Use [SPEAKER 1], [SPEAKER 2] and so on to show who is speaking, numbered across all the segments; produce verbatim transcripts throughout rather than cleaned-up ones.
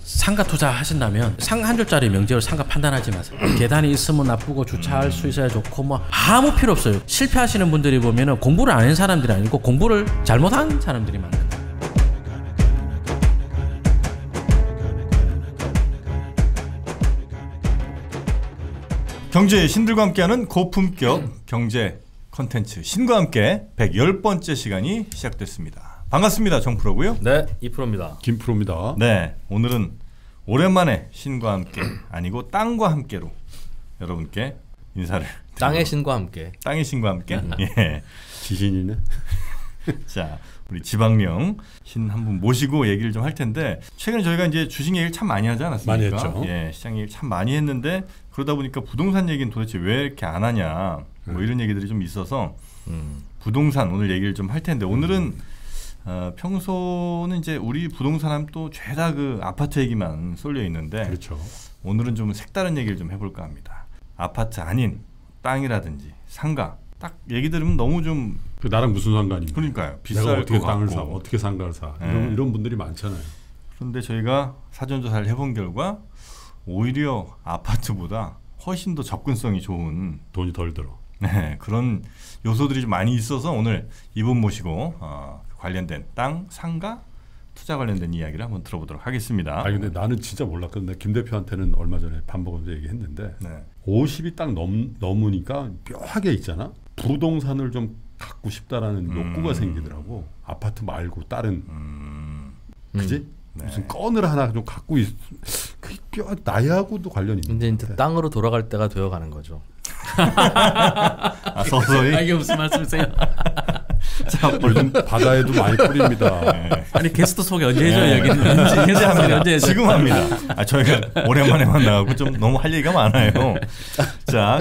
[SPEAKER 1] 상가 투자 하신다면 상 한 줄짜리 명제로 상가 판단하지 마세요. 계단이 있으면 나쁘고 주차할 수 있어야 좋고 뭐 아무 필요 없어요. 실패하시는 분들이 보면은 공부를 안 한 사람들이 아니고 공부를 잘못한 사람들이 많거든요.
[SPEAKER 2] 경제의 신들과 함께하는 고품격 경제 컨텐츠 신과 함께 백십 번째 시간이 시작됐습니다. 반갑습니다. 정프로고요.
[SPEAKER 3] 네, 이프로입니다.
[SPEAKER 4] 김프로입니다.
[SPEAKER 2] 네, 오늘은 오랜만에 신과 함께 아니고 땅과 함께로 여러분께 인사를
[SPEAKER 3] 땅의 신과 함께.
[SPEAKER 2] 땅의 신과 함께.
[SPEAKER 3] 음.
[SPEAKER 2] 예.
[SPEAKER 4] 지신이네.
[SPEAKER 2] 자, 우리 지방령 신 한 분 모시고 얘기를 좀 할 텐데 최근에 저희가 이제 주식 얘기를 참 많이 하지 않았습니까?
[SPEAKER 4] 많이 했죠.
[SPEAKER 2] 예, 시장 얘기 참 많이 했는데 그러다 보니까 부동산 얘기는 도대체 왜 이렇게 안 하냐 뭐 이런 얘기들이 좀 있어서 음. 부동산 오늘 얘기를 좀 할 텐데 오늘은 어, 평소는 이제 우리 부동산 하면 또 죄다 그 아파트 얘기만 쏠려 있는데
[SPEAKER 4] 그렇죠.
[SPEAKER 2] 오늘은 좀 색다른 얘기를 좀 해볼까 합니다. 아파트 아닌 땅이라든지 상가 딱 얘기 들으면 너무 좀
[SPEAKER 4] 그 나랑 무슨 상관입니까?
[SPEAKER 2] 그러니까요. 비쌀
[SPEAKER 4] 내가 어떻게
[SPEAKER 2] 것
[SPEAKER 4] 땅을
[SPEAKER 2] 같고.
[SPEAKER 4] 사, 어떻게 상가를 사
[SPEAKER 2] 네.
[SPEAKER 4] 이런, 이런 분들이 많잖아요.
[SPEAKER 2] 그런데 저희가 사전조사를 해본 결과 오히려 아파트보다 훨씬 더 접근성이 좋은
[SPEAKER 4] 돈이 덜 들어.
[SPEAKER 2] 네, 그런 요소들이 좀 많이 있어서 오늘 이분 모시고 어, 관련된 땅, 상가, 투자 관련된 이야기를 한번 들어보도록 하겠습니다.
[SPEAKER 4] 아니 근데 나는 진짜 몰랐거든. 김 대표한테는 얼마 전에 밥 먹으면서 얘기했는데
[SPEAKER 2] 네.
[SPEAKER 4] 오십이 딱 넘, 넘으니까 묘하게 있잖아. 부동산을 좀 갖고 싶다라는
[SPEAKER 2] 음.
[SPEAKER 4] 욕구가 생기더라고. 아파트 말고 다른
[SPEAKER 2] 음.
[SPEAKER 4] 그지?
[SPEAKER 3] 음.
[SPEAKER 2] 네.
[SPEAKER 4] 무슨 건을 하나 좀 갖고 있. 그 뼈 나하고도 관련이 있는데.
[SPEAKER 3] 이제, 이제 땅으로 돌아갈 때가 되어가는 거죠.
[SPEAKER 2] 아, 서서히.
[SPEAKER 1] 아, 이게 무슨 말씀이세요?
[SPEAKER 2] 자,
[SPEAKER 4] 요즘 바다에도 많이 뿌립니다.
[SPEAKER 2] 네.
[SPEAKER 1] 아니 게스트 소개 언제 해줘요?
[SPEAKER 2] 네.
[SPEAKER 1] 여기는 언제
[SPEAKER 2] 언제 합니다.
[SPEAKER 1] 언제 해줘요?
[SPEAKER 2] 지금 합니다. 아, 저희가 오랜만에 만나고 좀 너무 할 얘기가 많아요. 자,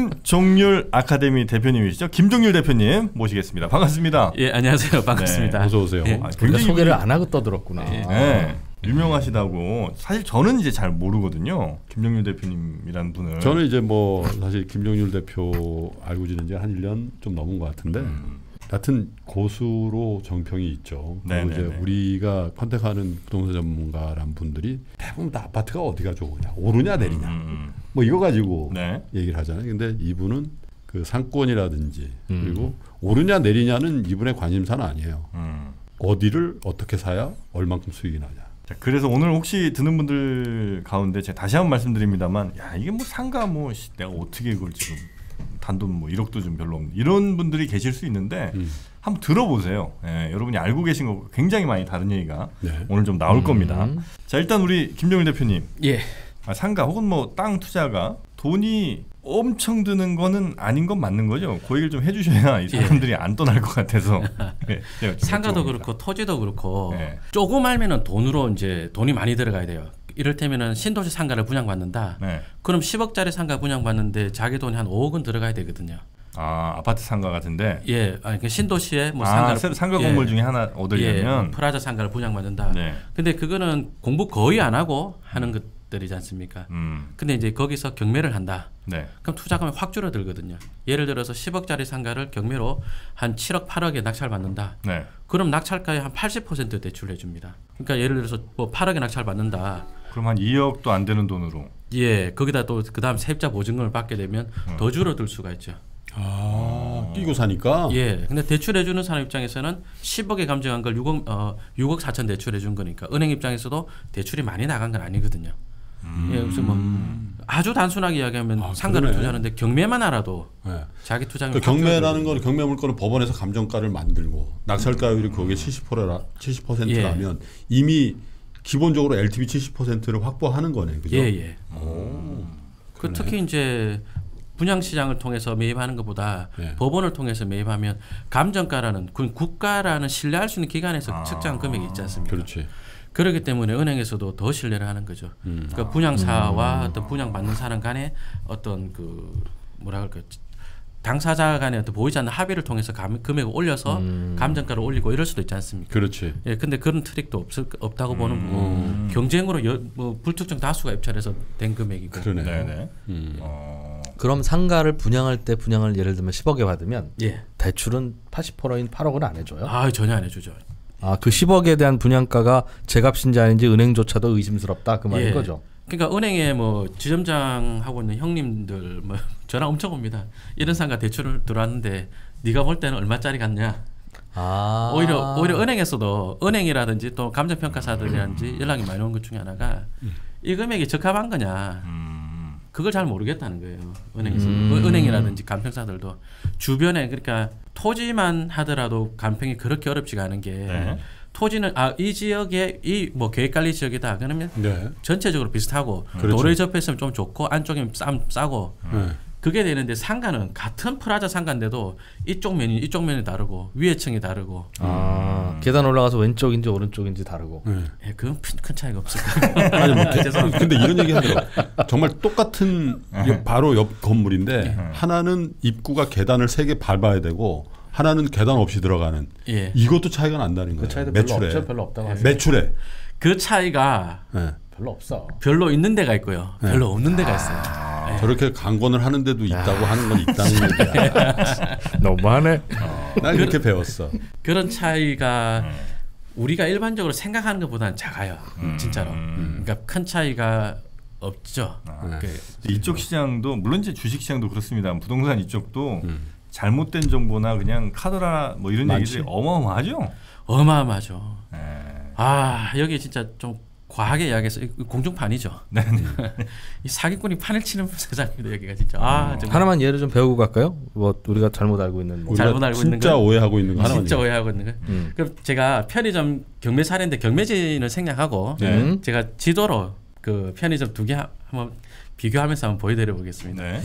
[SPEAKER 2] 김종률 아카데미 대표님이시죠? 김종률 대표님 모시겠습니다. 반갑습니다.
[SPEAKER 1] 예, 안녕하세요. 반갑습니다.
[SPEAKER 4] 네, 어서 오세요.
[SPEAKER 1] 예.
[SPEAKER 2] 아,
[SPEAKER 3] 굉장히 소개를 안 하고 떠들었구나.
[SPEAKER 1] 예.
[SPEAKER 2] 네, 유명하시다고. 사실 저는 이제 잘 모르거든요. 김종률 대표님이라는 분을.
[SPEAKER 4] 저는 이제 뭐 사실 김종률 대표 알고 지낸 지 한 일 년 좀 넘은 것 같은데
[SPEAKER 2] 음.
[SPEAKER 4] 같은 고수로 정평이 있죠. 그리고 이제
[SPEAKER 2] 네네네.
[SPEAKER 4] 우리가 컨택하는 부동산 전문가란 분들이 대부분 다 아파트가 어디가 좋으냐, 오르냐 내리냐,
[SPEAKER 2] 음.
[SPEAKER 4] 뭐 이거 가지고
[SPEAKER 2] 네.
[SPEAKER 4] 얘기를 하잖아요. 근데 이분은 그 상권이라든지
[SPEAKER 3] 음.
[SPEAKER 4] 그리고 오르냐 내리냐는 이분의 관심사는 아니에요.
[SPEAKER 2] 음.
[SPEAKER 4] 어디를 어떻게 사야 얼만큼 수익이 나냐.
[SPEAKER 2] 자, 그래서 오늘 혹시 듣는 분들 가운데 제가 다시 한번 말씀드립니다만, 야 이게 뭐 상가 뭐 씨, 내가 어떻게 이걸 지금 단돈 뭐 일억도 좀 별로 없는 이런 분들이 계실 수 있는데
[SPEAKER 4] 음.
[SPEAKER 2] 한번 들어보세요. 예, 여러분이 알고 계신 거 굉장히 많이 다른 얘기가
[SPEAKER 4] 네.
[SPEAKER 2] 오늘 좀 나올
[SPEAKER 3] 음.
[SPEAKER 2] 겁니다. 자, 일단 우리 김종률 대표님,
[SPEAKER 1] 예.
[SPEAKER 2] 아, 상가 혹은 뭐 땅 투자가 돈이 엄청 드는 거는 아닌 건 맞는 거죠. 그 얘기를 좀 해주셔야 이 사람들이 예. 안 떠날 것 같아서. 예,
[SPEAKER 1] 상가도 그렇고 토지도 그렇고
[SPEAKER 2] 네.
[SPEAKER 1] 조금 알면은 돈으로 이제 돈이 많이 들어가야 돼요. 이를테면은 신도시 상가를 분양받는다.
[SPEAKER 2] 네.
[SPEAKER 1] 그럼 십억짜리 상가 분양받는데 자기 돈이 한 오억은 들어가야 되거든요.
[SPEAKER 2] 아, 아파트 상가 같은데.
[SPEAKER 1] 예, 아니 그 신도시에 뭐
[SPEAKER 2] 아,
[SPEAKER 1] 상가를
[SPEAKER 2] 새로 상가 건물
[SPEAKER 1] 예,
[SPEAKER 2] 중에 하나 얻으려면
[SPEAKER 1] 예, 프라자 상가를 분양받는다.
[SPEAKER 2] 네.
[SPEAKER 1] 근데 그거는 공부 거의 안 하고 하는 것들이지 않습니까?
[SPEAKER 2] 음.
[SPEAKER 1] 근데 이제 거기서 경매를 한다.
[SPEAKER 2] 네.
[SPEAKER 1] 그럼 투자금이 확 줄어들거든요. 예를 들어서 십억짜리 상가를 경매로 한 칠억, 팔억에 낙찰받는다.
[SPEAKER 2] 네.
[SPEAKER 1] 그럼 낙찰가의 한 팔십 퍼센트 대출해 줍니다. 그러니까 예를 들어서 뭐 팔억에 낙찰받는다.
[SPEAKER 2] 그럼 한 이억도 안 되는 돈으로.
[SPEAKER 1] 예, 거기다 또 그다음 세입자 보증금을 받게 되면
[SPEAKER 2] 음.
[SPEAKER 1] 더 줄어들 수가 있죠.
[SPEAKER 4] 아, 끼고 사니까.
[SPEAKER 1] 예, 근데 대출해 주는 사람 입장에서는 십억에 감정한 걸 육억, 어, 육억 사천 대출해 준 거니까 은행 입장에서도 대출이 많이 나간 건 아니거든요.
[SPEAKER 2] 음.
[SPEAKER 1] 예, 그래서 뭐 아주 단순하게 이야기하면
[SPEAKER 4] 아,
[SPEAKER 1] 상가를
[SPEAKER 4] 그러네.
[SPEAKER 1] 투자하는데 경매만 알아도
[SPEAKER 4] 네.
[SPEAKER 1] 자기 투자금이
[SPEAKER 4] 그러니까
[SPEAKER 1] 확
[SPEAKER 4] 경매라는
[SPEAKER 1] 줄어들거든요.
[SPEAKER 4] 건 경매 물건은 법원에서 감정가를 만들고 낙찰가율이 거기에 칠십 퍼센트라 칠십 퍼센트라면
[SPEAKER 1] 예.
[SPEAKER 4] 이미 기본적으로 엘티브이 칠십 퍼센트를 확보하는 거네, 그죠?
[SPEAKER 1] 예, 예.
[SPEAKER 4] 오,
[SPEAKER 1] 그
[SPEAKER 4] 그러네.
[SPEAKER 1] 특히 이제 분양 시장을 통해서 매입하는 것보다
[SPEAKER 4] 네.
[SPEAKER 1] 법원을 통해서 매입하면 감정가라는 그 국가라는 신뢰할 수 있는 기관에서
[SPEAKER 2] 아.
[SPEAKER 1] 측정한 금액이 있지 않습니까?
[SPEAKER 4] 그렇지.
[SPEAKER 1] 그렇기 때문에 은행에서도 더 신뢰를 하는 거죠.
[SPEAKER 4] 음.
[SPEAKER 1] 그러니까 분양사와 어떤 분양받는 사람 간의 어떤 그 뭐라 그럴까 당사자 간의 어떤 보이지 않는 합의를 통해서 감, 금액을 올려서
[SPEAKER 3] 음.
[SPEAKER 1] 감정가를 올리고 이럴 수도 있지 않습니까?
[SPEAKER 4] 그렇지.
[SPEAKER 1] 예, 근데 그런 트릭도 없을 없다고 보는
[SPEAKER 2] 음.
[SPEAKER 1] 거고
[SPEAKER 4] 음.
[SPEAKER 1] 경쟁으로 여, 뭐 불특정 다수가 입찰해서 된 금액이고.
[SPEAKER 4] 그러네.
[SPEAKER 2] 네네.
[SPEAKER 4] 음.
[SPEAKER 2] 어.
[SPEAKER 3] 그럼 상가를 분양할 때 분양을 예를 들면 십억에 받으면
[SPEAKER 1] 예.
[SPEAKER 3] 대출은 팔십 퍼센트인 팔억은 안 해줘요?
[SPEAKER 1] 아 전혀 안 해주죠.
[SPEAKER 3] 아, 그 십억에 대한 분양가가 제값인지 아닌지 은행조차도 의심스럽다 그 말인
[SPEAKER 1] 예.
[SPEAKER 3] 거죠.
[SPEAKER 1] 그러니까 은행에 뭐 지점장 하고 있는 형님들 뭐 전화 엄청 옵니다. 이런 상가 대출을 들어왔는데 네가 볼 때는 얼마짜리 같냐?
[SPEAKER 3] 아.
[SPEAKER 1] 오히려 오히려 은행에서도 은행이라든지 또 감정평가사들이라든지 연락이 많이 오는 것 중에 하나가 이 금액이 적합한 거냐?
[SPEAKER 2] 음.
[SPEAKER 1] 그걸 잘 모르겠다는 거예요. 은행에서
[SPEAKER 3] 음.
[SPEAKER 1] 은행이라든지 감평사들도 주변에 그러니까 토지만 하더라도 감평이 그렇게 어렵지가 않은 게
[SPEAKER 2] 네.
[SPEAKER 1] 토지는 아 이 지역에 이 뭐 계획관리 지역이다 그러면
[SPEAKER 4] 네.
[SPEAKER 1] 전체적으로 비슷하고
[SPEAKER 4] 그렇죠.
[SPEAKER 1] 도로에 접했으면 좀 좋고 안쪽이면 싸, 싸고
[SPEAKER 4] 네.
[SPEAKER 1] 그게 되는데 상가는 같은 프라자 상가인데도 이쪽 면이 이쪽 면이 다르고 위에 층이 다르고
[SPEAKER 3] 아, 계단 올라가서 왼쪽인지 오른쪽인지 다르고.
[SPEAKER 4] 네.
[SPEAKER 1] 예, 그건 큰, 큰 차이가 없을 거예요.
[SPEAKER 4] 아니 뭐 개- 근데 이런 얘기 하더라고. 정말 똑같은 이게 바로 옆 건물인데 하나는 입구가 계단을 세 개 밟아야 되고 하나는 계단 없이 들어가는.
[SPEAKER 1] 예.
[SPEAKER 4] 이것도 차이가 난다는 거예요.
[SPEAKER 3] 그 차이도 별로
[SPEAKER 4] 매출에.
[SPEAKER 3] 없죠. 별로 없다고 하죠.
[SPEAKER 4] 매출에.
[SPEAKER 1] 그 차이가
[SPEAKER 4] 네.
[SPEAKER 3] 별로 없어.
[SPEAKER 1] 별로 있는 데가 있고요.
[SPEAKER 4] 네.
[SPEAKER 1] 별로 없는 데가 있어요.
[SPEAKER 4] 저렇게 강권을 하는데도 있다고 하는 건 있다는 얘기야.
[SPEAKER 3] 너무하네.
[SPEAKER 4] 난 그렇게 배웠어.
[SPEAKER 1] 그런 차이가 우리가 일반적으로 생각하는 것보다는 작아요. 진짜로.
[SPEAKER 2] 음.
[SPEAKER 1] 그러니까 큰 차이가 없죠.
[SPEAKER 4] 네.
[SPEAKER 1] 그,
[SPEAKER 2] 이쪽 시장도 물론 이제 주식 시장도 그렇습니다. 부동산 이쪽도
[SPEAKER 4] 음.
[SPEAKER 2] 잘못된 정보나 그냥 카더라 뭐 이런
[SPEAKER 4] 많지.
[SPEAKER 2] 얘기들이 어마어마하죠.
[SPEAKER 1] 어마어마하죠.
[SPEAKER 2] 네.
[SPEAKER 1] 아 여기 진짜 좀 과하게 이야기해서 공중판이죠.
[SPEAKER 2] 네.
[SPEAKER 1] 이 사기꾼이 판을 치는 세상입니다. 여기가 진짜. 아 정말
[SPEAKER 3] 하나만 예를 좀 배우고 갈까요? 뭐 우리가 잘못 알고 있는 뭐.
[SPEAKER 4] 우리가
[SPEAKER 1] 잘못 알고 있는
[SPEAKER 4] 진짜
[SPEAKER 1] 거?
[SPEAKER 4] 오해하고 있는 거 하나만
[SPEAKER 1] 진짜
[SPEAKER 4] 얘기해.
[SPEAKER 1] 오해하고 있는 거.
[SPEAKER 3] 음.
[SPEAKER 1] 그럼 제가 편의점 경매 사례인데 경매진을 생략하고
[SPEAKER 4] 네.
[SPEAKER 3] 음.
[SPEAKER 1] 제가 지도로 그 편의점 두 개 한번 비교하면서 한번 보여드려 보겠습니다.
[SPEAKER 2] 네.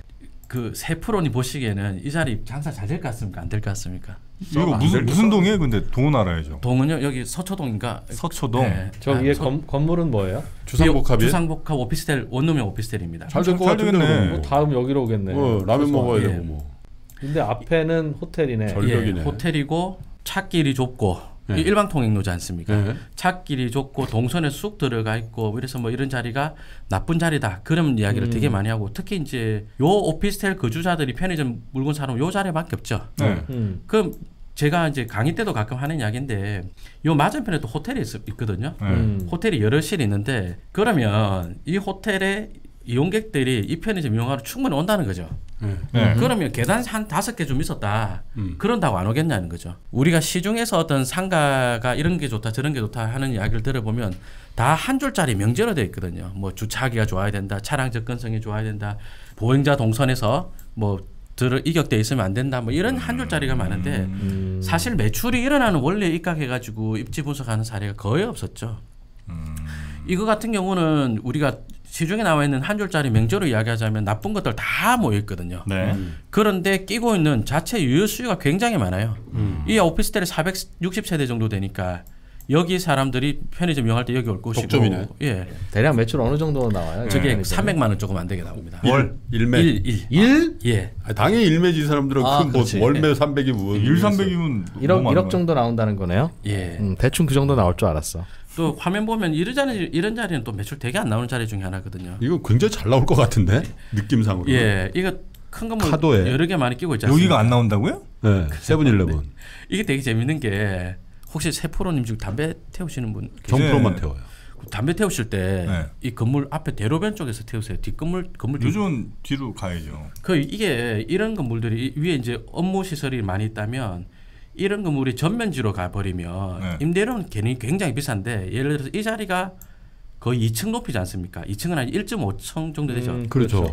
[SPEAKER 1] 그 세 프로님 보시기에는 이 자리 장사 잘 될 것 같습니까? 안 될 것 같습니까?
[SPEAKER 2] 이거 무슨 무슨 동이에요? 근데 동은 알아야죠.
[SPEAKER 1] 동은요 여기 서초동인가?
[SPEAKER 2] 서초동.
[SPEAKER 1] 네.
[SPEAKER 3] 저
[SPEAKER 1] 아,
[SPEAKER 3] 위에
[SPEAKER 1] 서-
[SPEAKER 3] 건, 건물은 뭐예요?
[SPEAKER 4] 주상복합이.
[SPEAKER 1] 주상복합 오피스텔 원룸형 오피스텔입니다.
[SPEAKER 4] 잘 될 것
[SPEAKER 2] 잘
[SPEAKER 4] 같은데.
[SPEAKER 2] 되겠네.
[SPEAKER 4] 뭐.
[SPEAKER 3] 뭐 다음 여기로 오겠네.
[SPEAKER 4] 어, 라면 먹어야
[SPEAKER 1] 예.
[SPEAKER 4] 되고 뭐.
[SPEAKER 3] 근데 앞에는 호텔이네.
[SPEAKER 4] 절- 절벽이네.
[SPEAKER 1] 예, 호텔이고 찻길이 좁고
[SPEAKER 4] 네.
[SPEAKER 1] 이 일방통행로지 않습니까?
[SPEAKER 4] 네.
[SPEAKER 1] 찻길이 좁고 동선에 쑥 들어가 있고 그래서 뭐 이런 자리가 나쁜 자리다 그런 이야기를
[SPEAKER 3] 음.
[SPEAKER 1] 되게 많이 하고 특히 이제 요 오피스텔 거주자들이 편의점 물건 사러 요 자리밖에 없죠.
[SPEAKER 2] 네.
[SPEAKER 3] 음.
[SPEAKER 1] 그럼 제가 이제 강의 때도 가끔 하는 이야기인데 요 맞은편에 또 호텔이 있, 있거든요.
[SPEAKER 2] 네.
[SPEAKER 3] 음.
[SPEAKER 1] 호텔이 여러 실이 있는데 그러면 이 호텔에 이용객들이 이 편의점 이용하러 충분히 온다는 거죠.
[SPEAKER 4] 네.
[SPEAKER 2] 네.
[SPEAKER 1] 그러면 계단 한 다섯 개 좀 있었다.
[SPEAKER 4] 음.
[SPEAKER 1] 그런다고 안 오겠냐는 거죠. 우리가 시중에서 어떤 상가가 이런 게 좋다 저런 게 좋다 하는 이야기를 들어보면 다 한 줄짜리 명제로 되어 있거든요. 뭐 주차하기가 좋아야 된다. 차량 접근성이 좋아야 된다. 보행자 동선에서 뭐 들어 이격돼 있으면 안 된다. 뭐 이런 한 줄짜리가 많은데
[SPEAKER 3] 음.
[SPEAKER 1] 사실 매출이 일어나는 원리에 입각해가지고 입지 분석하는 사례가 거의 없었죠.
[SPEAKER 2] 음.
[SPEAKER 1] 이거 같은 경우는 우리가 시중에 나와 있는 한 줄짜리 명제로 이야기하자면 나쁜 것들 다 모여 있거든요.
[SPEAKER 2] 네.
[SPEAKER 1] 그런데 끼고 있는 자체 유효 수요가 굉장히 많아요.
[SPEAKER 4] 음.
[SPEAKER 1] 이 오피스텔이 사백육십 세대 정도 되니까 여기 사람들이 편의점 이용할 때 여기 올 것이고,
[SPEAKER 4] 독점이네.
[SPEAKER 1] 예,
[SPEAKER 3] 대략 매출 어느 정도 나와요?
[SPEAKER 1] 저게
[SPEAKER 3] 편의점은?
[SPEAKER 1] 삼백만 원 조금 안 되게 나옵니다.
[SPEAKER 2] 월.
[SPEAKER 4] 일매.
[SPEAKER 1] 일, 일,
[SPEAKER 3] 일?
[SPEAKER 1] 예,
[SPEAKER 4] 아, 당연히 일매지 사람들은
[SPEAKER 3] 아,
[SPEAKER 4] 그뭐
[SPEAKER 3] 그렇지.
[SPEAKER 4] 월매 삼백이 뭐
[SPEAKER 2] 일삼백이면
[SPEAKER 3] 일억 일억 정도 나온다는 거네요.
[SPEAKER 1] 예.
[SPEAKER 3] 음, 대충 그 정도 나올 줄 알았어.
[SPEAKER 1] 또 화면 보면 이런 자리 이런 자리는 또 매출 되게 안 나오는 자리 중에 하나거든요.
[SPEAKER 4] 이거 굉장히 잘 나올 것 같은데 느낌상으로.
[SPEAKER 1] 예, 이거 큰 건물
[SPEAKER 4] 카도에.
[SPEAKER 1] 여러 개 많이 끼고 있지 않습니까?
[SPEAKER 2] 여기가 안 나온다고요?
[SPEAKER 4] 네. 세븐일레븐.
[SPEAKER 1] 이게 되게 재밌는 게 혹시 세 프로님 지금 담배 태우시는 분
[SPEAKER 4] 정프로만
[SPEAKER 2] 네.
[SPEAKER 4] 태워요.
[SPEAKER 1] 담배 태우실 때 이
[SPEAKER 2] 네.
[SPEAKER 1] 건물 앞에 대로변 쪽에서 태우세요. 뒷건물 건물 뒤-
[SPEAKER 2] 요즘은 뒤로 가야죠.
[SPEAKER 1] 그 이게 이런 건물들이 위에 이제 업무 시설이 많이 있다면 이런 건물이 전면지로 가버리면
[SPEAKER 2] 네.
[SPEAKER 1] 임대료는 괜히 굉장히 비싼데 예를 들어서 이 자리가 거의 이 층 높이지 않습니까? 이 층은 한 일 점 오 층 정도 되죠.
[SPEAKER 3] 음,
[SPEAKER 4] 그렇죠.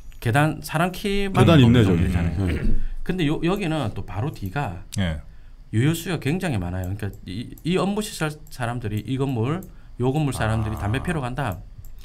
[SPEAKER 1] 계단 사람 키만
[SPEAKER 4] 계단 있네
[SPEAKER 1] 정도
[SPEAKER 4] 저기.
[SPEAKER 1] 되잖아요.
[SPEAKER 4] 네.
[SPEAKER 1] 근데 요, 여기는 또 바로 뒤가
[SPEAKER 2] 예.
[SPEAKER 1] 유효 수요가 굉장히 많아요. 그러니까 이, 이 업무 시설 사람들이 이 건물 요 건물 사람들이 담배 피러 간다.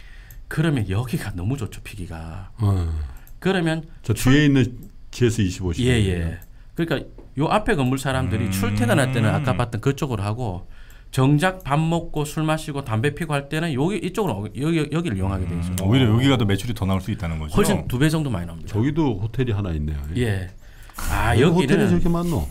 [SPEAKER 1] 그러면 여기가 너무 좋죠 피기가.
[SPEAKER 4] 어.
[SPEAKER 1] 그러면
[SPEAKER 4] 저 뒤에 있는 지에스 이십오 시.
[SPEAKER 1] 예예. 그러니까 요 앞에 건물 사람들이
[SPEAKER 2] 음.
[SPEAKER 1] 출퇴근할 때는 아까 봤던 그쪽으로 하고 정작 밥 먹고 술 마시고 담배 피고 할 때는 여기 이쪽으로 여기 여기를 이용하게 돼 있어요.
[SPEAKER 2] 오히려 여기가 더 매출이 더 나올 수 있다는 거죠.
[SPEAKER 1] 훨씬 두 배 정도 많이 나옵니다.
[SPEAKER 4] 저기도 호텔이 하나 있네요.
[SPEAKER 1] 예. 아
[SPEAKER 4] 왜 호텔이
[SPEAKER 1] 여기는
[SPEAKER 4] 저렇게 많노?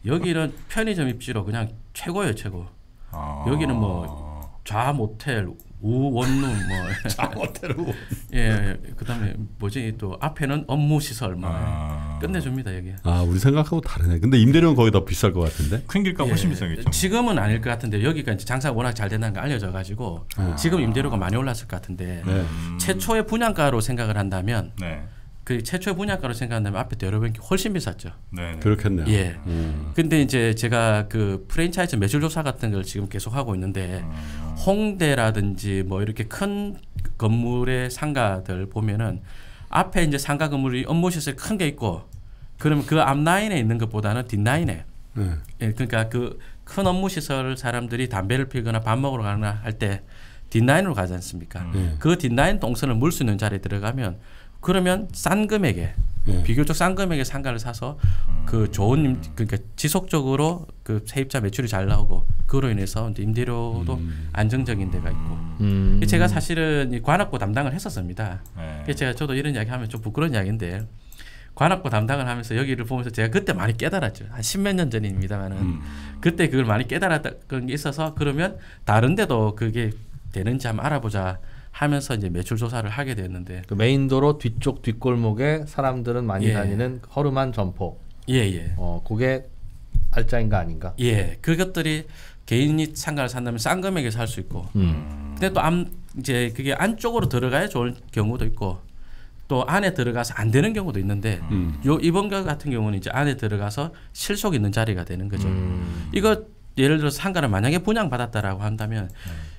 [SPEAKER 1] 여기는 편의점 입지로 그냥 최고예요 최고.
[SPEAKER 2] 아.
[SPEAKER 1] 여기는 뭐 좌 모텔, 우원룸 뭐
[SPEAKER 4] 장어태로.
[SPEAKER 1] 예, 예. 그다음에 뭐지 또 앞에는 업무 시설 뭐
[SPEAKER 2] 아.
[SPEAKER 1] 끝내줍니다 여기.
[SPEAKER 4] 아 우리 생각하고 다르네. 근데 임대료는 거의 더 비쌀 것 같은데.
[SPEAKER 2] 큰 길가 훨씬 비싸겠죠.
[SPEAKER 1] 지금은 아닐 것 같은데 여기가 이제 장사가 워낙 잘 된다는 게 알려져 가지고
[SPEAKER 4] 아.
[SPEAKER 1] 지금 임대료가 많이 올랐을 것 같은데
[SPEAKER 4] 네.
[SPEAKER 2] 음.
[SPEAKER 1] 최초의 분양가로 생각을 한다면
[SPEAKER 2] 네.
[SPEAKER 1] 그 최초의 분양가로 생각한다면 앞에 대로변기 훨씬 비쌌죠.
[SPEAKER 2] 네.
[SPEAKER 4] 그렇겠네요.
[SPEAKER 1] 예.
[SPEAKER 4] 음.
[SPEAKER 1] 근데 이제 제가 그 프랜차이즈 매출 조사 같은 걸 지금 계속 하고 있는데
[SPEAKER 2] 음.
[SPEAKER 1] 홍대라든지 뭐 이렇게 큰 건물의 상가들 보면은 앞에 이제 상가 건물이 업무 시설 큰 게 있고 그러면 그 앞 라인에 있는 것보다는 뒷 라인에
[SPEAKER 4] 네.
[SPEAKER 1] 예, 그러니까 그 큰 업무 시설 사람들이 담배를 피거나 밥 먹으러 가거나 할 때 뒷라인으로 가지 않습니까?
[SPEAKER 4] 네.
[SPEAKER 1] 그 뒷라인 동선을 물 수 있는 자리에 들어가면 그러면 싼 금액에
[SPEAKER 4] 네.
[SPEAKER 1] 비교적 싼 금액의 상가를 사서 그 좋은 임, 그러니까 지속적으로 그 세입자 매출이 잘 나오고 그로 인해서 이제 임대료도
[SPEAKER 4] 음.
[SPEAKER 1] 안정적인 데가 있고
[SPEAKER 3] 음.
[SPEAKER 1] 제가 사실은 이 관악구 담당을 했었습니다.
[SPEAKER 2] 네.
[SPEAKER 1] 그래서 제가 저도 이런 이야기 하면 좀 부끄러운 이야기인데 관악구 담당을 하면서 여기를 보면서 제가 그때 많이 깨달았죠. 한 십몇 년 전입니다만은
[SPEAKER 4] 음.
[SPEAKER 1] 그때 그걸 많이 깨달았던 게 있어서 그러면 다른 데도 그게 되는지 한번 알아보자 하면서 이제 매출 조사를 하게 됐는데
[SPEAKER 3] 그 메인도로 뒤쪽 뒷골목에 사람들은 많이
[SPEAKER 1] 예.
[SPEAKER 3] 다니는 허름한 점포.
[SPEAKER 1] 예예
[SPEAKER 3] 어, 그게 알짜인가 아닌가?
[SPEAKER 1] 예, 그것들이 개인이 상가를 산다면 싼 금액에 살 수 있고
[SPEAKER 3] 음.
[SPEAKER 1] 근데 또 안, 이제 그게 안쪽으로 들어가야 좋을 경우도 있고 또 안에 들어가서 안 되는 경우도 있는데
[SPEAKER 4] 음.
[SPEAKER 1] 요 이번 거 같은 경우는 이제 안에 들어가서 실속 있는 자리가 되는 거죠.
[SPEAKER 3] 음.
[SPEAKER 1] 이거 예를 들어서 상가를 만약에 분양 받았다라고 한다면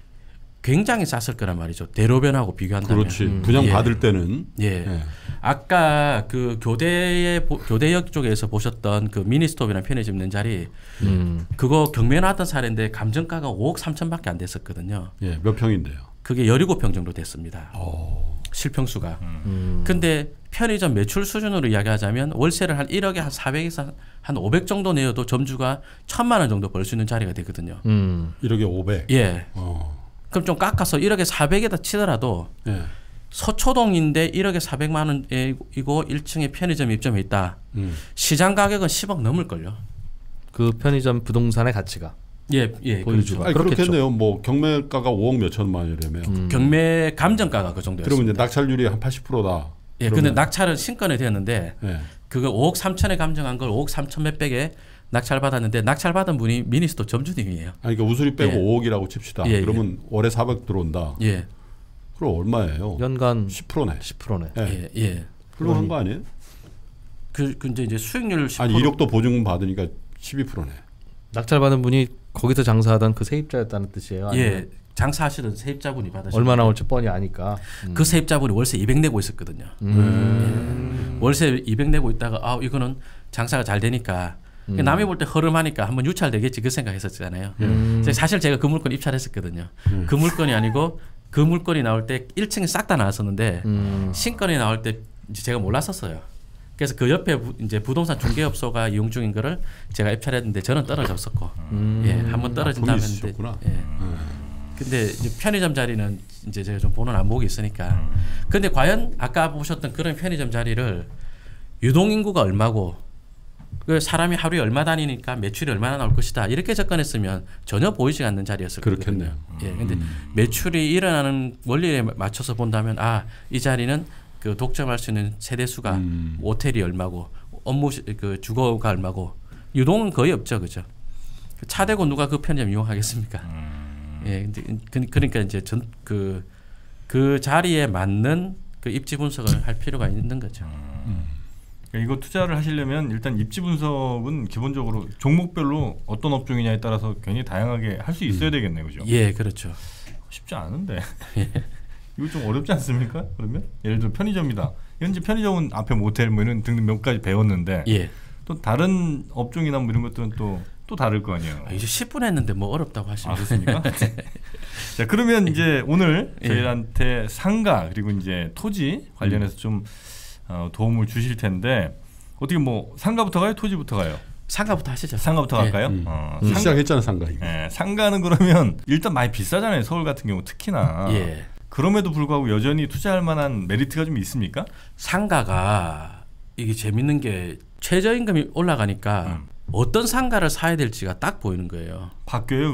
[SPEAKER 1] 굉장히 쌌을 거란 말이죠. 대로변하고 비교한다면.
[SPEAKER 4] 그렇지.
[SPEAKER 3] 음.
[SPEAKER 4] 분양
[SPEAKER 1] 예.
[SPEAKER 4] 받을 때는
[SPEAKER 1] 예.
[SPEAKER 4] 예.
[SPEAKER 1] 아까 그 교대의 보- 교대역 쪽에서 보셨던 그 미니스톱이나 편의점 있는 자리
[SPEAKER 3] 음.
[SPEAKER 1] 그거 경매 나왔던 사례인데 감정가가 오억 삼천밖에 안 됐었거든요.
[SPEAKER 4] 예. 몇 평인데요?
[SPEAKER 1] 그게 열일곱 평 정도 됐습니다.
[SPEAKER 4] 어.
[SPEAKER 1] 실평수가.
[SPEAKER 3] 음.
[SPEAKER 1] 근데 편의점 매출 수준으로 이야기하자면 월세를 한 일억에 한 사백에서 한 오백 정도 내어도 점주가 천만 원 정도 벌 수 있는 자리가 되거든요.
[SPEAKER 3] 음.
[SPEAKER 4] 일억에 오백.
[SPEAKER 1] 예.
[SPEAKER 4] 어.
[SPEAKER 1] 그럼 좀 깎아서 일억에 사백에다 치더라도
[SPEAKER 4] 예.
[SPEAKER 1] 서초동인데 일억에 사백만 원이고 일 층에 편의점 입점해 있다.
[SPEAKER 4] 음.
[SPEAKER 1] 시장 가격은 십억 넘을걸요.
[SPEAKER 3] 그 편의점 부동산의 가치가
[SPEAKER 1] 예, 예.
[SPEAKER 3] 보여주고.
[SPEAKER 4] 아니,
[SPEAKER 3] 그렇겠죠.
[SPEAKER 4] 그렇겠네요. 뭐 경매가가 오억 몇 천만 원이라며.
[SPEAKER 3] 음.
[SPEAKER 1] 경매 감정가가 그 정도였어요.
[SPEAKER 4] 그러면 이제 낙찰률이 한 팔십 퍼센트다.
[SPEAKER 1] 예, 근데 낙찰은 신건에 되었는데
[SPEAKER 4] 예.
[SPEAKER 1] 그거 오억 삼천에 감정한 걸 오억 삼천 몇백에 낙찰 받았는데 낙찰 받은 분이 미니스토 점주님이에요.
[SPEAKER 4] 아니 그러니까 우수리 빼고
[SPEAKER 1] 예.
[SPEAKER 4] 오억이라고 칩시다.
[SPEAKER 1] 예,
[SPEAKER 4] 그러면 월에 사백 들어온다.
[SPEAKER 1] 예,
[SPEAKER 4] 그럼 얼마예요?
[SPEAKER 3] 연간
[SPEAKER 4] 십 퍼센트네.
[SPEAKER 3] 십 퍼센트네.
[SPEAKER 4] 예.
[SPEAKER 1] 예, 예.
[SPEAKER 4] 훌륭한 거 아니에요?
[SPEAKER 1] 그, 그 이제, 이제 수익률 십 퍼센트
[SPEAKER 4] 아니 일억도 보증금 받으니까 십이 퍼센트네.
[SPEAKER 3] 낙찰 받은 분이 거기서 장사하던 그 세입자였다는 뜻이에요. 아니면
[SPEAKER 1] 예, 장사하시던 세입자분이 받으신
[SPEAKER 3] 얼마 나올지 뻔히 아니까. 음.
[SPEAKER 1] 그 세입자분이 월세 이백 내고 있었거든요.
[SPEAKER 3] 음.
[SPEAKER 1] 월세 이백 내고 있다가 아 이거는 장사가 잘 되니까
[SPEAKER 3] 음.
[SPEAKER 1] 남이 볼 때 허름하니까 한번 유찰되겠지 그 생각했었잖아요.
[SPEAKER 3] 음.
[SPEAKER 1] 제가 사실 제가 그 물건 입찰했었거든요.
[SPEAKER 4] 음.
[SPEAKER 1] 그 물건이 아니고 그 물건이 나올 때 일 층에 싹 다 나왔었는데
[SPEAKER 3] 음.
[SPEAKER 1] 신건이 나올 때 이제 제가 몰랐었어요. 그래서 그 옆에 부, 이제 부동산 중개업소가 이용 중인 거를 제가 입찰했는데 저는 떨어졌었고
[SPEAKER 3] 음.
[SPEAKER 1] 예, 한번 떨어진
[SPEAKER 4] 아,
[SPEAKER 1] 다음에
[SPEAKER 4] 돈이
[SPEAKER 1] 했는데
[SPEAKER 4] 있으셨구나.
[SPEAKER 1] 예. 근데 이제 편의점 자리는 이제 제가 좀 보는 안목이 있으니까. 근데 과연 아까 보셨던 그런 편의점 자리를 유동 인구가 얼마고 그 사람이 하루에 얼마 다니니까 매출이 얼마나 나올 것이다 이렇게 접근했으면 전혀 보이지 않는 자리였을 거거든요.
[SPEAKER 4] 그렇겠네요.
[SPEAKER 1] 예, 근데 매출이 일어나는 원리에 맞춰서 본다면 아 이 자리는 그 독점할 수 있는 세대 수가
[SPEAKER 4] 음.
[SPEAKER 1] 호텔이 얼마고 업무 시- 그 주거가 얼마고 유동은 거의 없죠, 그죠? 차 대고 누가 그 편의점 이용하겠습니까? 예, 근데 그, 그러니까 이제 전 그 그 자리에 맞는 그 입지 분석을 할 필요가 있는 거죠.
[SPEAKER 2] 그러니까 이거 투자를 하시려면 일단 입지 분석은 기본적으로 종목별로 어떤 업종이냐에 따라서 굉장히 다양하게 할 수 있어야 되겠네요, 그죠?
[SPEAKER 1] 예, 그렇죠.
[SPEAKER 2] 쉽지 않은데 이거 좀 어렵지 않습니까? 그러면 예를 들어 편의점이다. 현재 편의점은 앞에 모텔 뭐 이런 등등 몇 가지 배웠는데
[SPEAKER 1] 예.
[SPEAKER 2] 또 다른 업종이나 뭐 이런 것들은 또 또 다를 거 아니에요.
[SPEAKER 1] 아, 이제 십 분 했는데 뭐 어렵다고
[SPEAKER 2] 아,
[SPEAKER 1] 하시면
[SPEAKER 2] 그렇습니까? 자, 그러면 이제 오늘
[SPEAKER 1] 예.
[SPEAKER 2] 저희한테 상가 그리고 이제 토지 관련해서 좀 어, 도움을 주실 텐데 어떻게 뭐 상가부터 가요? 토지부터 가요?
[SPEAKER 1] 상가부터 하시죠.
[SPEAKER 2] 상가부터
[SPEAKER 1] 예.
[SPEAKER 2] 갈까요?
[SPEAKER 4] 음.
[SPEAKER 2] 어,
[SPEAKER 4] 음.
[SPEAKER 2] 상가,
[SPEAKER 4] 시작했잖아 상가 이거.
[SPEAKER 2] 예, 상가는 그러면 일단 많이 비싸잖아요. 서울 같은 경우 특히나.
[SPEAKER 1] 예.
[SPEAKER 2] 그럼에도 불구하고 여전히 투자할 만한 메리트가 좀 있습니까?
[SPEAKER 1] 상가가 이게 재밌는 게 최저임금이 올라가니까
[SPEAKER 2] 음.
[SPEAKER 1] 어떤 상가를 사야 될지가 딱 보이는 거예요.
[SPEAKER 2] 바뀌어요 그게?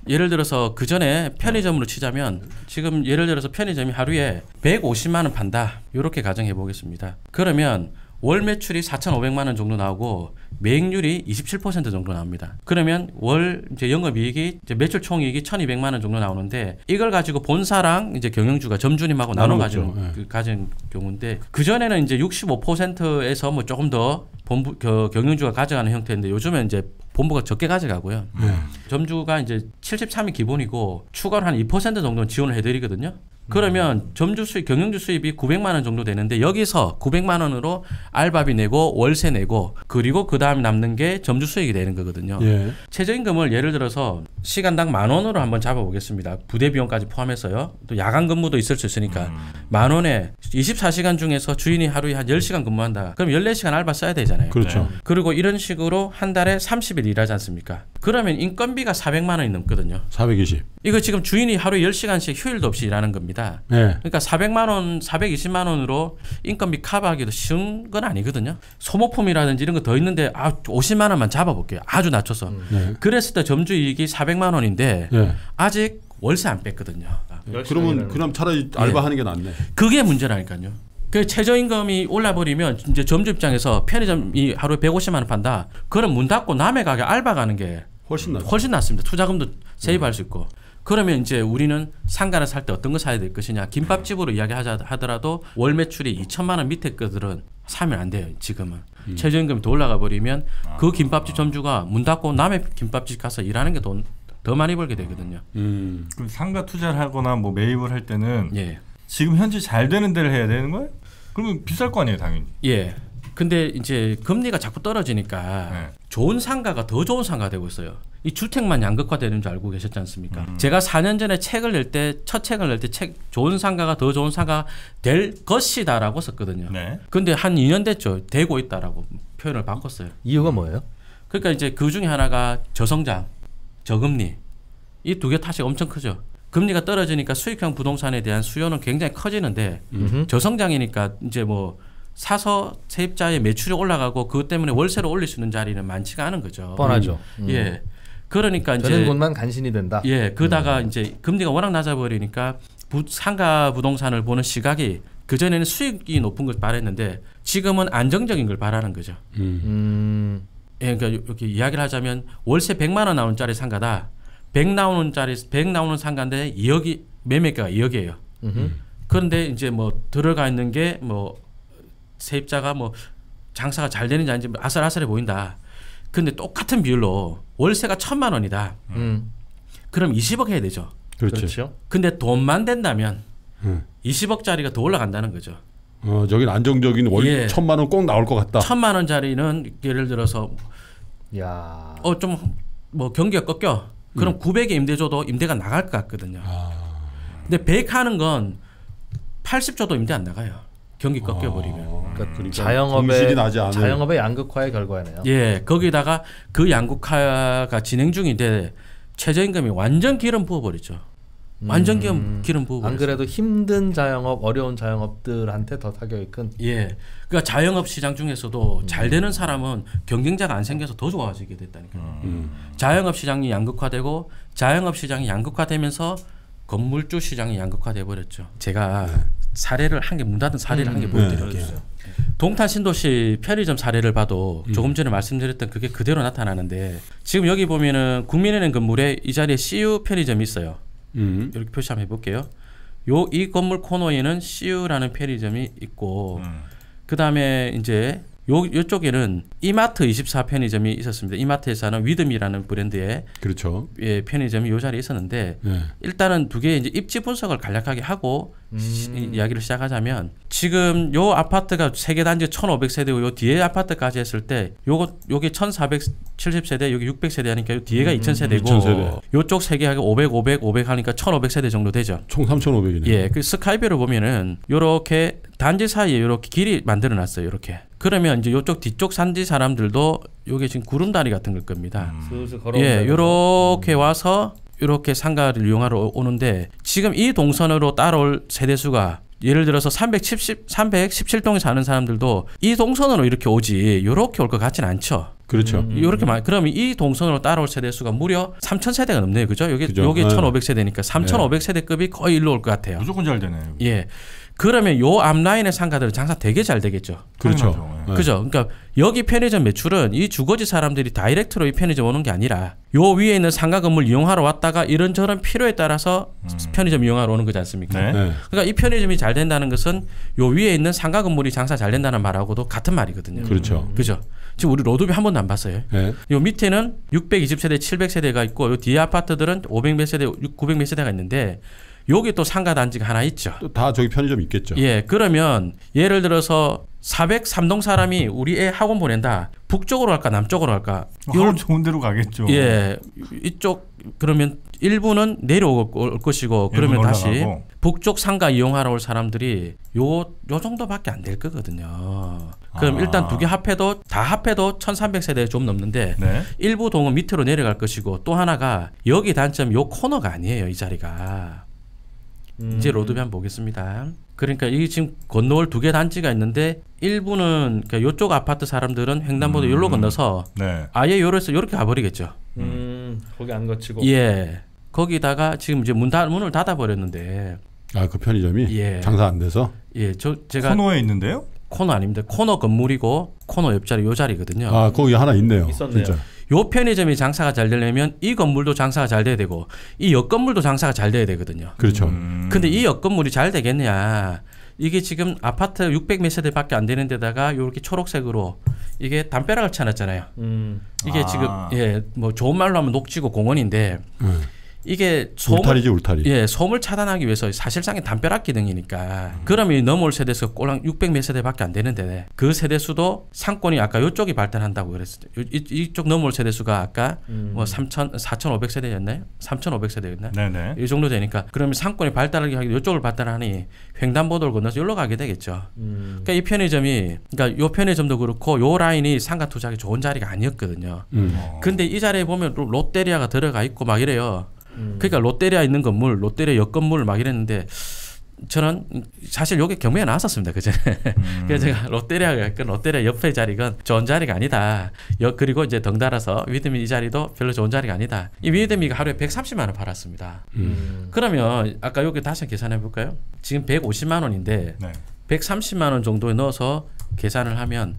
[SPEAKER 1] 예를 들어서 그 전에 편의점으로 치자면 지금 예를 들어서 편의점이 하루에 백오십만 원 판다. 이렇게 가정해 보겠습니다. 그러면 월 매출이 사천오백만 원 정도 나오고 매익률이 이십칠 퍼센트 정도 나옵니다. 그러면 월 이제 영업이익이 이제 매출 총이익이 천이백만 원 정도 나오는데 이걸 가지고 본사랑 이제 경영주가 점주님하고 나눠 가지고
[SPEAKER 4] 네.
[SPEAKER 1] 그 가진 경우인데 그 전에는 이제 육십오 퍼센트에서 뭐 조금 더 본부 그 경영주가 가져가는 형태인데 요즘은 이제 본부가 적게 가져가고요.
[SPEAKER 4] 네.
[SPEAKER 1] 점주가 이제 칠십삼이 기본이고 추가로 한 이 퍼센트 정도는 지원을 해드리거든요. 그러면 점주 수입, 경영주 수입이 구백만 원 정도 되는데 여기서 구백만 원으로 알바비 내고 월세 내고 그리고 그 다음 남는 게 점주 수익이 되는 거거든요.
[SPEAKER 4] 예.
[SPEAKER 1] 최저임금을 예를 들어서 시간당 만 원으로 한번 잡아보겠습니다. 부대 비용까지 포함해서요. 또 야간 근무도 있을 수 있으니까
[SPEAKER 2] 음.
[SPEAKER 1] 만 원에 이십사 시간 중에서 주인이 하루에 한 열 시간 근무한다. 그럼 열네 시간 알바 써야 되잖아요.
[SPEAKER 4] 그렇죠.
[SPEAKER 2] 네.
[SPEAKER 1] 그리고 이런 식으로 한 달에 삼십 일 일하지 않습니까? 그러면 인건비가 사백만 원이 넘거든요.
[SPEAKER 4] 사백이십.
[SPEAKER 1] 이거 지금 주인이 하루에 열 시간씩 휴일도 없이 일하는 겁니다.
[SPEAKER 4] 네.
[SPEAKER 1] 그러니까 사백만 원, 사백이십만 원으로 인건비 커버하기도 쉬운 건 아니거든요. 소모품이라든지 이런 거 더 있는데 아, 오십만 원만 잡아볼게요. 아주 낮춰서.
[SPEAKER 4] 네.
[SPEAKER 1] 그랬을 때 점주 이익이 사백만 원인데
[SPEAKER 4] 네.
[SPEAKER 1] 아직 월세 안 뺐거든요.
[SPEAKER 4] 그러면 그럼 차라리 알바하는 게 낫네.
[SPEAKER 1] 그게 문제라니까요. 그 최저임금이 올라버리면 이제 점주 입장에서 편의점이 하루에 백오십만 원 판다. 그럼 문 닫고 남의 가게 알바 가는 게
[SPEAKER 4] 훨씬 낫.
[SPEAKER 1] 훨씬 낫습니다. 투자금도 세이브할 수 있고. 그러면 이제 우리는 상가를 살 때 어떤 거 사야 될 것이냐. 김밥집으로 이야기하자 하더라도 월 매출이 이천만 원 밑에 것들은 사면 안 돼요. 지금은. 음. 최저임금이 더 올라가 버리면 그 김밥집 점주가 문 닫고 남의 김밥집 가서 일하는 게 돈 더 많이 벌게 되거든요.
[SPEAKER 4] 음.
[SPEAKER 2] 그럼 상가 투자를 하거나 뭐 매입을 할 때는
[SPEAKER 1] 예.
[SPEAKER 2] 지금 현재 잘 되는 데를 해야 되는 거예요? 그러면 비쌀 거 아니에요, 당연히.
[SPEAKER 1] 예. 근데 이제 금리가 자꾸 떨어지니까
[SPEAKER 2] 네.
[SPEAKER 1] 좋은 상가가 더 좋은 상가가 되고 있어요. 이 주택만 양극화되는 줄 알고 계셨지 않습니까?
[SPEAKER 2] 음.
[SPEAKER 1] 제가 사 년 전에 책을 낼 때 첫 책을 낼 때 책 좋은 상가가 더 좋은 상가가 될 것이다라고 썼거든요.
[SPEAKER 2] 네.
[SPEAKER 1] 근데 한 이 년 됐죠. 되고 있다라고 표현을 바꿨어요.
[SPEAKER 3] 이유가 뭐예요?
[SPEAKER 1] 그러니까 이제 그 중에 하나가 저성장, 저금리 이 두 개 탓이 엄청 크죠. 금리가 떨어지니까 수익형 부동산에 대한 수요는 굉장히 커지는데
[SPEAKER 3] 음흠.
[SPEAKER 1] 저성장이니까 이제 뭐 사서 세입자의 매출이 올라가고 그것 때문에 월세를 올릴 수 있는 자리는 많지가 않은 거죠.
[SPEAKER 3] 뻔하죠. 음.
[SPEAKER 1] 예. 그러니까 이제
[SPEAKER 3] 되는 곳만 간신히 된다.
[SPEAKER 1] 예, 그러다가 이제 금리가 워낙 낮아 버리니까 부, 상가 부동산을 보는 시각이 그 전에는 수익이 높은 걸 바랬는데 지금은 안정적인 걸 바라는 거죠.
[SPEAKER 4] 음.
[SPEAKER 3] 음.
[SPEAKER 1] 예, 그러니까 이렇게 이야기를 하자면 월세 백만 원 나오는 짜리 상가다. 백 나오는 짜리 백 나오는 상가인데 이억이 매매가가 이억이에요.
[SPEAKER 3] 음흠.
[SPEAKER 1] 그런데 이제 뭐 들어가 있는 게 뭐 세입자가 뭐 장사가 잘 되는지 아닌지 아슬아슬해 보인다. 근데 똑같은 비율로 월세가 천만 원이다.
[SPEAKER 3] 음.
[SPEAKER 1] 그럼 이십억 해야 되죠.
[SPEAKER 4] 그렇지.
[SPEAKER 3] 그렇죠.
[SPEAKER 1] 근데 돈만 된다면
[SPEAKER 4] 음.
[SPEAKER 1] 이십억짜리가 더 올라간다는 거죠.
[SPEAKER 4] 어, 저긴 안정적인 월
[SPEAKER 1] 예.
[SPEAKER 4] 천만 원 꼭 나올 것 같다.
[SPEAKER 1] 천만 원짜리는 예를 들어서
[SPEAKER 3] 야.
[SPEAKER 1] 어 좀 뭐 경기가 꺾여. 그럼
[SPEAKER 4] 음.
[SPEAKER 1] 구백에 임대 줘도 임대가 나갈 것 같거든요.
[SPEAKER 4] 아.
[SPEAKER 1] 근데 백 하는 건 팔십 줘도 임대 안 나가요. 경기 꺾여 버리면.
[SPEAKER 4] 아.
[SPEAKER 3] 그러니까
[SPEAKER 4] 그러니까
[SPEAKER 3] 자영업의
[SPEAKER 4] 공실이 나지 않은.
[SPEAKER 3] 자영업의 양극화의 결과네요.
[SPEAKER 1] 예, 거기다가 그 양극화가 진행 중인데 최저임금이 완전 기름 부어버리죠. 완전 기름
[SPEAKER 3] 음.
[SPEAKER 1] 기름 부어버리죠.
[SPEAKER 3] 안 그래도 힘든 자영업, 어려운 자영업들한테 더 타격이 큰.
[SPEAKER 1] 예, 그러니까 자영업 시장 중에서도
[SPEAKER 3] 음.
[SPEAKER 1] 잘 되는 사람은 경쟁자가 안 생겨서 더 좋아지게 됐다니까요.
[SPEAKER 4] 음.
[SPEAKER 1] 자영업 시장이 양극화되고 자영업 시장이 양극화되면서 건물주 시장이 양극화돼 버렸죠. 제가 사례를 한 개 문 닫은 사례를 한 개
[SPEAKER 3] 음.
[SPEAKER 1] 보여드릴게요.
[SPEAKER 3] 네.
[SPEAKER 1] 동탄 신도시 편의점 사례를 봐도
[SPEAKER 4] 음.
[SPEAKER 1] 조금 전에 말씀드렸던 그게 그대로 나타나는데 지금 여기 보면은 국민은행 건물에 이 자리에 씨유 편의점이 있어요.
[SPEAKER 4] 음.
[SPEAKER 1] 이렇게 표시 한번 해볼게요. 요 이 건물 코너에는 씨유라는 편의점이 있고
[SPEAKER 2] 음.
[SPEAKER 1] 그 다음에 이제 요 요쪽에는 이마트 이십사 편의점이 있었습니다. 이마트에서는 위드미라는 브랜드의
[SPEAKER 4] 그렇죠.
[SPEAKER 1] 예, 편의점이 요 자리에 있었는데
[SPEAKER 4] 네.
[SPEAKER 1] 일단은 두 개의 이제 입지 분석을 간략하게 하고
[SPEAKER 3] 음.
[SPEAKER 1] 시, 이야기를 시작하자면 지금 요 아파트가 세개 단지 천오백 세대고 요 뒤에 아파트까지 했을 때 요거 요게 천사백칠십 세대 여기 육백 세대 하니까 요 뒤에가
[SPEAKER 3] 음,
[SPEAKER 1] 이천 세대고
[SPEAKER 4] 이천 세대.
[SPEAKER 1] 요쪽 세 개하고 오백, 오백, 오백 하니까 천오백 세대 정도 되죠.
[SPEAKER 4] 총 삼천오백이네.
[SPEAKER 1] 예, 그 스카이뷰로 보면은 요렇게 단지 사이에 요렇게 길이 만들어 놨어요. 요렇게. 그러면 이제 요쪽 뒤쪽 산지 사람들도 요게 지금 구름다리 같은 걸 겁니다.
[SPEAKER 3] 슬슬 걸어오는
[SPEAKER 1] 예,
[SPEAKER 3] 데가.
[SPEAKER 1] 요렇게 와서 요렇게 상가를 이용하러 오는데 지금 이 동선으로 따라올 세대수가 예를 들어서 삼백칠십, 삼백십칠 동에 사는 사람들도 이 동선으로 이렇게 오지 요렇게 올 것 같지는 않죠.
[SPEAKER 4] 그렇죠.
[SPEAKER 1] 음. 이렇게 많이. 그러면 이 동선으로 따라올 세대 수가 무려 삼천 세대가 넘네요, 그죠? 여기
[SPEAKER 4] 그죠.
[SPEAKER 1] 요게
[SPEAKER 4] 네.
[SPEAKER 1] 천오백 세대니까 삼천오백 세대급이 거의 일로 올 것 같아요.
[SPEAKER 2] 무조건 잘 되네요.
[SPEAKER 1] 예. 그러면 요 앞라인의 상가들은 장사 되게 잘 되겠죠.
[SPEAKER 4] 그렇죠.
[SPEAKER 2] 당연하죠.
[SPEAKER 4] 네.
[SPEAKER 1] 그죠? 그러니까 여기 편의점 매출은 이 주거지 사람들이 다이렉트로 이 편의점 오는 게 아니라 요 위에 있는 상가 건물 이용하러 왔다가 이런저런 필요에 따라서
[SPEAKER 2] 음.
[SPEAKER 1] 편의점 이용하러 오는 거지 않습니까?
[SPEAKER 2] 네.
[SPEAKER 4] 네.
[SPEAKER 1] 그러니까 이 편의점이 잘 된다는 것은 요 위에 있는 상가 건물이 장사 잘 된다는 말하고도 같은 말이거든요.
[SPEAKER 4] 그렇죠.
[SPEAKER 1] 그죠? 지금 우리 로드뷰 한 번도 안 봤어요.
[SPEAKER 4] 네.
[SPEAKER 1] 요 밑에는 육백이십 세대, 칠백 세대가 있고 요 뒤에 아파트들은 오백 몇 세대, 구백 몇 세대가 있는데 여기 또 상가 단지가 하나 있죠.
[SPEAKER 4] 또 다 저기 편의점 있겠죠.
[SPEAKER 1] 예, 그러면 예를 들어서 사백삼 동 사람이 우리 애 학원 보낸다. 북쪽으로 갈까 남쪽으로 갈까?
[SPEAKER 2] 학원 좋은 데로 가겠죠.
[SPEAKER 1] 예, 이쪽 그러면 일부는 내려올 것이고 그러면
[SPEAKER 2] 일부는
[SPEAKER 1] 다시
[SPEAKER 2] 올라가고.
[SPEAKER 1] 북쪽 상가 이용하러 올 사람들이 요, 요 정도밖에 안 될 거거든요. 그럼
[SPEAKER 2] 아.
[SPEAKER 1] 일단 두 개 합해도 다 합해도 천삼백 세대 좀 넘는데
[SPEAKER 2] 네.
[SPEAKER 1] 일부 동은 밑으로 내려갈 것이고 또 하나가 여기 단점 요 코너가 아니에요, 이 자리가. 이제 로드뷰 한번 보겠습니다. 그러니까 이 지금 건너올 두 개 단지가 있는데 일부는 그러니까 이쪽 아파트 사람들은 횡단보도
[SPEAKER 2] 음.
[SPEAKER 1] 여기로 건너서
[SPEAKER 2] 네.
[SPEAKER 1] 아예 요래서 이렇게 가버리겠죠.
[SPEAKER 3] 음, 거기 안 거치고.
[SPEAKER 1] 예. 거기다가 지금 이제 문 닫, 문을 닫아 버렸는데
[SPEAKER 4] 아, 그 편의점이
[SPEAKER 1] 예.
[SPEAKER 4] 장사 안 돼서.
[SPEAKER 1] 예, 저 제가
[SPEAKER 2] 코너에 있는데요?
[SPEAKER 1] 코너 아닙니다. 코너 건물이고 코너 옆자리 요 자리거든요.
[SPEAKER 4] 아, 거기 하나 있네요.
[SPEAKER 3] 있었네요.
[SPEAKER 4] 진짜.
[SPEAKER 1] 요 편의점이 장사가 잘 되려면 이 건물도 장사가 잘 돼야 되고 이 옆 건물도 장사가 잘 돼야 되거든요.
[SPEAKER 4] 그렇죠.
[SPEAKER 2] 음.
[SPEAKER 1] 근데 이 옆 건물이 잘 되겠냐? 이게 지금 아파트 육백 몇 세대밖에 안 되는 데다가 이렇게 초록색으로 이게 담벼락을 쳐놨잖아요.
[SPEAKER 3] 음.
[SPEAKER 1] 이게
[SPEAKER 2] 아.
[SPEAKER 1] 지금 예, 뭐 좋은 말로 하면 녹지고 공원인데
[SPEAKER 4] 음.
[SPEAKER 1] 이게 소음
[SPEAKER 4] 울타리지 울타리.
[SPEAKER 1] 예, 소음을 차단하기 위해서 사실상의 담벼락 기능이니까. 그러면 이 넘어올 세대수가 꼴랑 육백 몇 세대밖에 안 되는데 그 세대수도 상권이 아까 이쪽이 발달한다고 그랬어요. 이, 이쪽 넘어올 세대수가 아까
[SPEAKER 3] 음.
[SPEAKER 1] 뭐 삼천, 사천오백 세대였나요? 삼천오백 세대였나요?
[SPEAKER 2] 네네.
[SPEAKER 1] 이 정도 되니까 그러면 상권이 발달하기 하기 이쪽을 발달하니 횡단보도를 건너서 여기로 가게 되겠죠.
[SPEAKER 3] 음.
[SPEAKER 1] 그러니까 이 편의점이 그러니까 요 편의점도 그렇고 요 라인이 상가 투자하기 좋은 자리가 아니었거든요.
[SPEAKER 4] 음.
[SPEAKER 1] 근데 이 자리에 보면 또 롯데리아가 들어가 있고 막 이래요.
[SPEAKER 3] 음.
[SPEAKER 1] 그러니까 롯데리아 있는 건물, 롯데리아 옆 건물 막 이랬는데 저는 사실 여기 경매에 나왔었습니다. 그전에.
[SPEAKER 2] 음.
[SPEAKER 1] 그래서 제가 롯데리아가 그 롯데리아 옆에 자리가 좋은 자리가 아니다. 여, 그리고 이제 덩달아서 위드미 이 자리도 별로 좋은 자리가 아니다. 이 위드미가 하루에 백삼십만 원 팔았습니다.
[SPEAKER 3] 음.
[SPEAKER 1] 그러면 아까 여기 다시 계산해 볼까요? 지금 백오십만 원인데
[SPEAKER 2] 네.
[SPEAKER 1] 백삼십만 원 정도에 넣어서 계산을 하면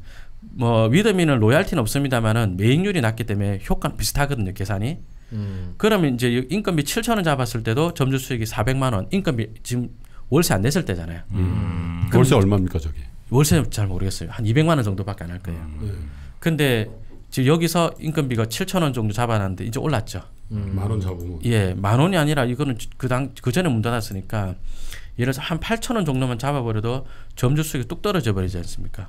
[SPEAKER 1] 뭐 위드미는 로얄티는 없습니다만은 매익률이 낮기 때문에 효과는 비슷하거든요. 계산이.
[SPEAKER 3] 음.
[SPEAKER 1] 그러면 이제 인건비 칠천 원 잡았을 때도 점주 수익이 사백만 원. 인건비 지금 월세 안 냈을 때잖아요.
[SPEAKER 2] 음.
[SPEAKER 4] 월세 얼마입니까 저기?
[SPEAKER 1] 월세 잘 모르겠어요. 한 이백만 원 정도밖에 안 할 거예요.
[SPEAKER 2] 음.
[SPEAKER 1] 근데 지금 여기서 인건비가 칠천 원 정도 잡아놨는데 이제 올랐죠.
[SPEAKER 3] 음.
[SPEAKER 4] 만 원 잡으면.
[SPEAKER 1] 예, 만 원이 아니라 이거는 그당 그 전에 문 닫았으니까 예를 들어서 한 팔천 원 정도만 잡아버려도 점주 수익이 뚝 떨어져 버리지 않습니까?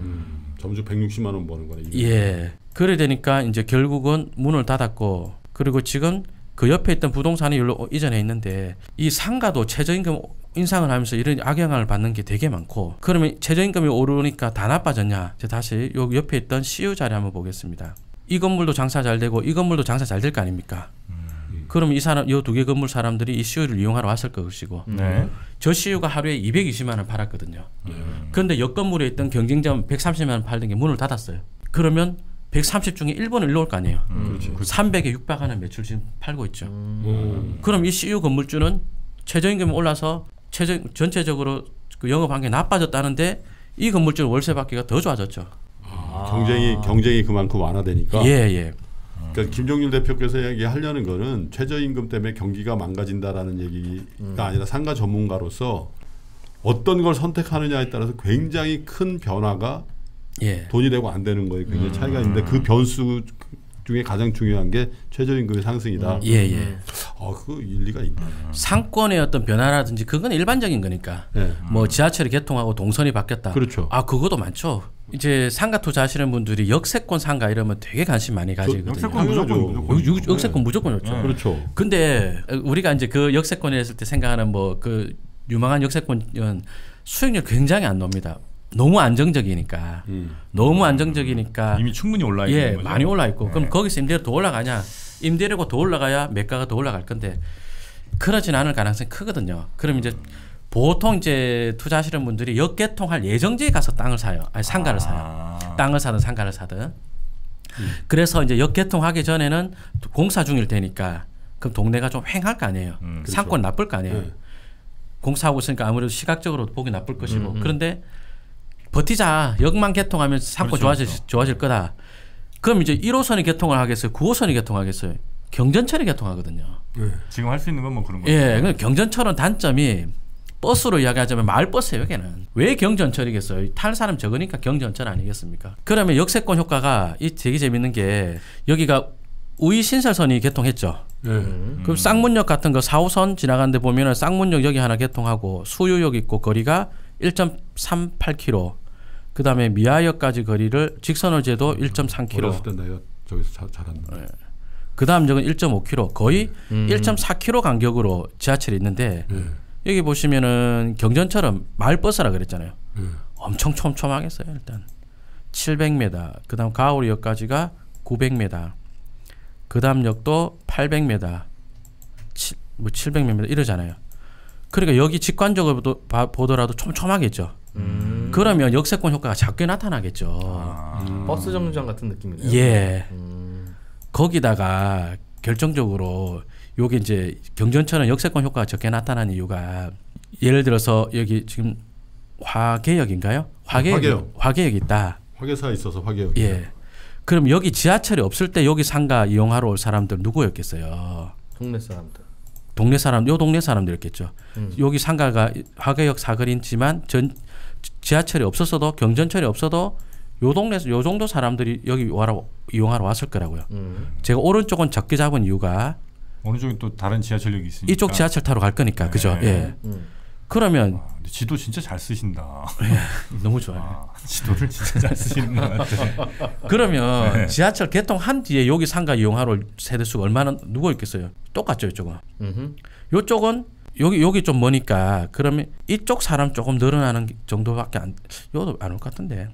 [SPEAKER 3] 음.
[SPEAKER 4] 점주 백육십만 원 버는 거네.
[SPEAKER 1] 예. 그래 되니까 이제 결국은 문을 닫았고 그리고 지금 그 옆에 있던 부동산이 일로 이전에 있는데 이 상가도 최저임금 인상을 하면서 이런 악영향을 받는 게 되게 많고 그러면 최저임금이 오르니까 다 나빠졌냐? 이제 다시 요 옆에 있던 씨유 자리 한번 보겠습니다. 이 건물도 장사 잘 되고 이 건물도 장사 잘 될 거 아닙니까?
[SPEAKER 2] 음.
[SPEAKER 1] 그럼 이 사람 이 두 개 건물 사람들이 이 씨유를 이용하러 왔을 것이고
[SPEAKER 2] 네.
[SPEAKER 1] 저 씨유가 하루에 이백이십만 원 팔았거든요.
[SPEAKER 2] 음.
[SPEAKER 1] 그런데 옆 건물에 있던 경쟁점 백삼십만 원 팔던 게 문을 닫았어요. 그러면 백삼십 중에 일 번은 일로 올 거 아니에요.
[SPEAKER 2] 음.
[SPEAKER 4] 그렇지.
[SPEAKER 1] 삼백에 육박하는 매출 지금 팔고 있죠.
[SPEAKER 4] 음.
[SPEAKER 1] 그럼 이 씨유 건물주는 최저임금이 올라서 최저 전체적으로 그 영업한 게 나빠졌다는데 이 건물주는 월세 받기가 더 좋아졌죠.
[SPEAKER 4] 아. 경쟁이 경쟁이 그만큼 완화되니까.
[SPEAKER 1] 예, 예.
[SPEAKER 4] 그러니까 김종률 대표께서 얘기하려는 거는 최저임금 때문에 경기가 망가진다라는 얘기가
[SPEAKER 3] 음.
[SPEAKER 4] 아니라 상가 전문가로서 어떤 걸 선택하느냐에 따라서 굉장히 큰 변화가
[SPEAKER 1] 예.
[SPEAKER 4] 돈이 되고 안 되는 거에 굉장히
[SPEAKER 2] 음.
[SPEAKER 4] 차이가 있는데 그 변수 중에 가장 중요한 게 최저임금의 상승이다.
[SPEAKER 1] 예, 예.
[SPEAKER 4] 아, 그 일리가 있네.
[SPEAKER 1] 상권의 어떤 변화라든지 그건 일반적인 거니까.
[SPEAKER 4] 네.
[SPEAKER 1] 뭐 지하철이 개통하고 동선이 바뀌었다.
[SPEAKER 4] 그렇죠.
[SPEAKER 1] 아, 그것도 많죠. 이제 상가 투자하시는 분들이 역세권 상가 이러면 되게 관심 많이 가지거든요.
[SPEAKER 2] 역세권 무조건
[SPEAKER 4] 당연하죠.
[SPEAKER 2] 무조건.
[SPEAKER 1] 역- 역- 역세권 무조건 좋죠.
[SPEAKER 2] 네.
[SPEAKER 4] 그렇죠.
[SPEAKER 1] 근데 우리가 이제 그 역세권에 했을 때 생각하는 뭐 그 유망한 역세권은 수익률 굉장히 안 놉니다. 너무 안정적이니까.
[SPEAKER 4] 음.
[SPEAKER 1] 너무 안정적이니까
[SPEAKER 2] 이미 충분히 올라 있는
[SPEAKER 1] 예,
[SPEAKER 2] 거죠.
[SPEAKER 1] 많이 올라 있고.
[SPEAKER 2] 네.
[SPEAKER 1] 그럼 거기서 임대료 더 올라가냐? 임대료가 더 올라가야 매가가 더 올라갈 건데 그러진 않을 가능성이 크거든요. 그럼 이제 보통 이제 투자하시는 분들이 역개통할 예정지에 가서 땅을 사요. 아니 상가를 사요.
[SPEAKER 2] 아.
[SPEAKER 1] 땅을 사든 상가를 사든. 음. 그래서 이제 역 개통하기 전에는 공사 중일 테니까 그럼 동네가 좀 횡할 거 아니에요. 음. 상권 그렇죠. 나쁠 거 아니에요. 네. 공사하고 있으니까 아무래도 시각적으로 보기 나쁠 것이고. 음. 그런데 버티자. 역만 개통하면 상권 그렇죠, 좋아질, 그렇죠. 좋아질 거다. 그럼 이제 일 호선이 개통을 하겠어요? 구 호선이 개통하겠어요? 경전철이 개통하거든요.
[SPEAKER 2] 네. 지금 할 수 있는 건 뭐 그런 거예요.
[SPEAKER 1] 예, 경전철은 단점이 버스로 이야기하자면 마을버스예요. 여기는. 왜 경전철이겠어요? 탈 사람 적으니까 경전철 아니겠습니까? 그러면 역세권 효과가 이 되게 재밌는 게 여기가 우이신설선이 개통했죠. 네. 음. 그럼 쌍문역 같은 거 사 호선 지나가는데 보면은 쌍문역 여기 하나 개통하고 수유역 있고 거리가 일 점 삼팔 킬로미터. 그 다음에 미아역까지 거리를 직선을 재도 일 점 삼 킬로미터.
[SPEAKER 4] 어렸을 때 내가 저기서 자, 자랐는데. 네.
[SPEAKER 1] 그 다음 적은 일 점 오 킬로미터. 거의 음. 일 점 사 킬로미터 간격으로 지하철이 있는데 음. 여기 보시면은 경전철은 마을버스라 그랬잖아요. 음. 엄청 촘촘하겠어요. 일단 칠백 미터. 그 다음 가오리역까지가 구백 미터. 그 다음 역도 팔백 미터. 치, 뭐 칠백 미터 이러잖아요. 그러니까 여기 직관적으로 보더라도 촘촘하겠죠. 음. 그러면 역세권 효과가 작게 나타나겠죠.
[SPEAKER 3] 아. 음. 버스 정류장 같은 느낌이네요.
[SPEAKER 1] 예. 음. 거기다가 결정적으로 여기 이제 경전철은 역세권 효과가 적게 나타나는 이유가 예를 들어서 여기 지금 화계역인가요? 화계역, 화계역. 화계역이 있다.
[SPEAKER 4] 화계사에 있어서 화계역.
[SPEAKER 1] 예. 그럼 여기 지하철이 없을 때 여기 상가 이용하러 올 사람들 누구였겠어요?
[SPEAKER 3] 동네 사람들.
[SPEAKER 1] 동네 사람, 요 동네 사람들이었겠죠. 음. 여기 상가가 화계역 사거리지만 전 지하철이 없었어도 경전철이 없어도 요 동네 요 정도 사람들이 여기 와라 이용하러 왔을 거라고요. 음. 제가 오른쪽은 적게 잡은 이유가
[SPEAKER 2] 오른쪽은 또 다른 지하철역이 있으니까
[SPEAKER 1] 이쪽 지하철 타러 갈 거니까 네. 그죠? 예. 음. 그러면
[SPEAKER 2] 아, 지도 진짜 잘 쓰신다.
[SPEAKER 1] 예, 너무 좋아요. 아,
[SPEAKER 2] 지도를 진짜 잘 쓰시는 것 같아.
[SPEAKER 1] 그러면 네. 지하철 개통한 뒤에 여기 상가 이용하러 올 세대수가 얼마나 누구 있겠어요? 똑같죠 이쪽은. 음흠. 이쪽은 여기 여기 좀 머니까 그러면 이쪽 사람 조금 늘어나는 정도밖에 안 요도 안 올 것 같은데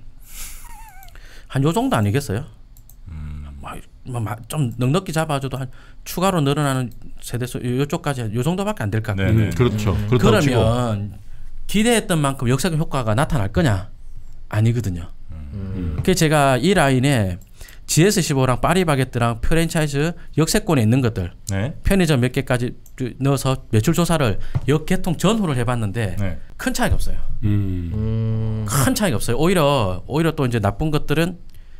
[SPEAKER 1] 한 요 정도 아니겠어요? 음. 좀 넉넉히 잡아줘도 한 추가로 늘어나는 세대수 이쪽까지 요 정도밖에 안 될 것 같아요.
[SPEAKER 4] 음, 그렇죠.
[SPEAKER 1] 음. 그러면 기대했던 만큼 역세권 효과가 나타날 거냐? 아니거든요. 음. 그래서 제가 이 라인에 지에스 십오랑 파리바게뜨랑 프랜차이즈 역세권에 있는 것들 네. 편의점 몇 개까지 넣어서 매출 조사를 역개통 전후를 해봤는데 네. 큰 차이가 없어요. 음. 큰 차이가 없어요. 오히려 오히려 또 이제 나쁜 것들은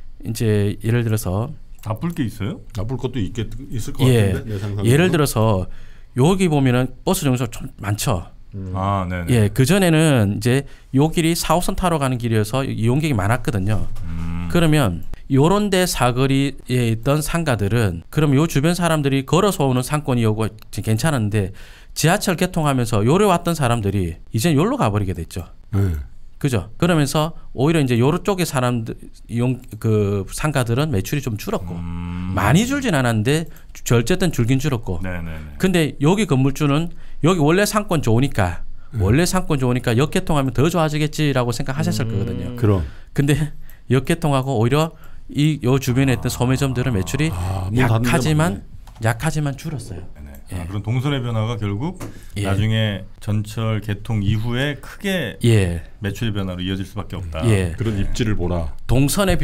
[SPEAKER 1] 이제 예를 들어서
[SPEAKER 2] 나쁠 게 있어요?
[SPEAKER 4] 나쁠 것도 있겠 있을 것
[SPEAKER 1] 예.
[SPEAKER 4] 같은데 내 상상으로.
[SPEAKER 1] 예를 들어서 여기 보면은 버스 정류장 좀 많죠.
[SPEAKER 2] 음. 아, 네.
[SPEAKER 1] 예, 그 전에는 이제 요 길이 사 호선 타러 가는 길이어서 이용객이 많았거든요. 음. 그러면 요런 데 사거리에 있던 상가들은 그럼 요 주변 사람들이 걸어서 오는 상권이 오고 괜찮았는데 지하철 개통하면서 요래 왔던 사람들이 이제 요로 가버리게 됐죠. 음. 그죠? 그러면서 오히려 이제 요로 쪽의 사람들 이용 그 상가들은 매출이 좀 줄었고 음. 많이 줄진 않았는데 어쨌든 줄긴 줄었고. 네네네. 근데 여기 건물주는 여기 원래 상권 좋으니까 음. 원래 상권 좋으니까 역개통하면 더 좋아지겠지라고 생각하셨을 음. 거거든요.
[SPEAKER 4] 그럼.
[SPEAKER 1] 근데 역개통하고 오히려 이 요 주변에 있던 소매점들은 매출이 아, 약하지만 약하지만 줄었어요.
[SPEAKER 2] 예. 아, 그런 동선의 변화가 결국 예. 나중에 전철 개통 이후에 크게 예. 매출의 변화로 이어질 수밖에 없다.
[SPEAKER 1] 예.
[SPEAKER 4] 그런 입지를 보라.
[SPEAKER 1] 동선의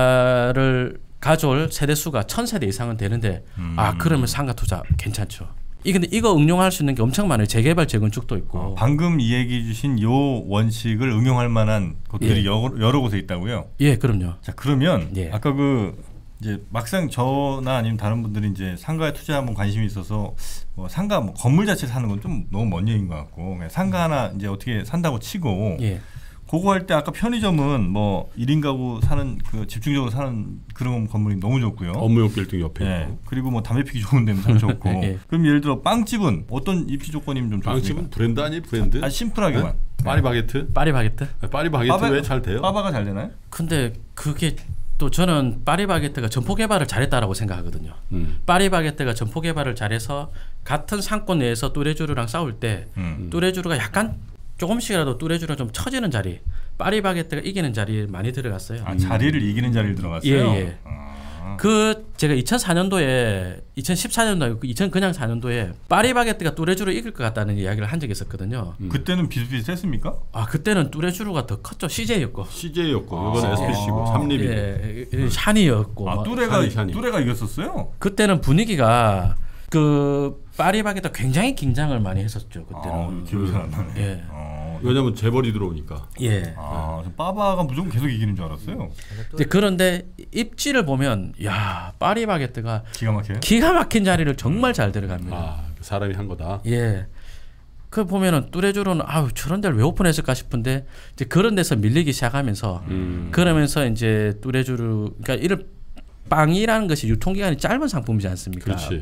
[SPEAKER 1] 변화를 가져올 세대 수가 천 세대 이상은 되는데 음. 아 그러면 상가 투자 괜찮죠. 이 근데 이거 응용할 수 있는 게 엄청 많아요. 재개발 재건축도 있고.
[SPEAKER 2] 어, 방금 이 얘기 주신 요 원칙을 응용할 만한 곳들이 예. 여러, 여러 곳에 있다고요?
[SPEAKER 1] 예, 그럼요.
[SPEAKER 2] 자 그러면 예. 아까 그 이제 막상 저나 아니면 다른 분들이 이제 상가에 투자하면 관심이 있어서 뭐 상가 뭐 건물 자체 사는 건 좀 너무 먼 얘기인 것 같고 그냥 상가 하나 이제 어떻게 산다고 치고 예. 그거 할 때 아까 편의점은 뭐 일 인 가구 사는 그 집중적으로 사는 그런 건물이 너무 좋고요.
[SPEAKER 4] 업무용 빌딩 옆에
[SPEAKER 2] 예.
[SPEAKER 4] 있고.
[SPEAKER 2] 그리고 뭐 담배 피기 좋은 데는 참 좋고. 예. 그럼 예를 들어 빵집은 어떤 입지 조건이면 좀 좋습니까?
[SPEAKER 4] 빵집은 브랜드 아니 브랜드?
[SPEAKER 2] 아 심플하게만.
[SPEAKER 4] 네? 파리바게트?
[SPEAKER 1] 파리바게트?
[SPEAKER 4] 네, 파리바게트 왜 잘 돼요?
[SPEAKER 2] 빠바가 잘 되나요?
[SPEAKER 1] 근데 그게 또 저는 파리바게뜨가 점포 개발을 잘했다라고 생각하거든요. 음. 파리바게뜨가 점포 개발을 잘해서 같은 상권 내에서 뚜레쥬르랑 싸울 때 음. 뚜레쥬르가 약간 조금씩이라도 뚜레쥬르가 좀 처지는 자리, 파리바게뜨가 이기는 자리에 많이 들어갔어요.
[SPEAKER 2] 아 자리를 이기는 자리를 들어갔어요?
[SPEAKER 1] 예예. 아. 그 제가 이천사 년도에 이천십사 년도 이천 그냥 사 년도에 파리바게뜨가 뚜레쥬를 이길 것 같다는 이야기를 한 적이 있었거든요.
[SPEAKER 2] 음. 그때는 비슷비슷했습니까?
[SPEAKER 1] 아 그때는 뚜레쥬가 더 컸죠. 씨제이였고.
[SPEAKER 4] 씨제이였고 이번에
[SPEAKER 2] 아.
[SPEAKER 4] 에스피씨고 삼립이고.
[SPEAKER 1] 예, 예, 샤니였고.
[SPEAKER 2] 아
[SPEAKER 1] 막.
[SPEAKER 2] 뚜레가
[SPEAKER 4] 샤니, 샤니.
[SPEAKER 2] 뚜레가 이겼었어요?
[SPEAKER 1] 그때는 분위기가 그 파리바게뜨 굉장히 긴장을 많이 했었죠. 그때는.
[SPEAKER 2] 아, 기억이 안 나네.
[SPEAKER 1] 예.
[SPEAKER 2] 어,
[SPEAKER 4] 왜냐면 재벌이 들어오니까.
[SPEAKER 1] 예.
[SPEAKER 2] 아, 빠바가 무조건 계속 이기는 줄 알았어요.
[SPEAKER 1] 이제 그런데 입지를 보면 야 파리바게뜨가
[SPEAKER 2] 기가 막혀요.
[SPEAKER 1] 기가 막힌 자리를 정말 잘 들어갑니다.
[SPEAKER 4] 아 사람이 한 거다.
[SPEAKER 1] 예. 그 보면은 뚜레쥬로는 아유 저런 데를 왜 오픈했을까 싶은데 이제 그런 데서 밀리기 시작하면서
[SPEAKER 4] 음.
[SPEAKER 1] 그러면서 이제 뚜레쥬를 그러니까 이를 빵이라는 것이 유통기간이 짧은 상품이지 않습니까?
[SPEAKER 4] 그렇지.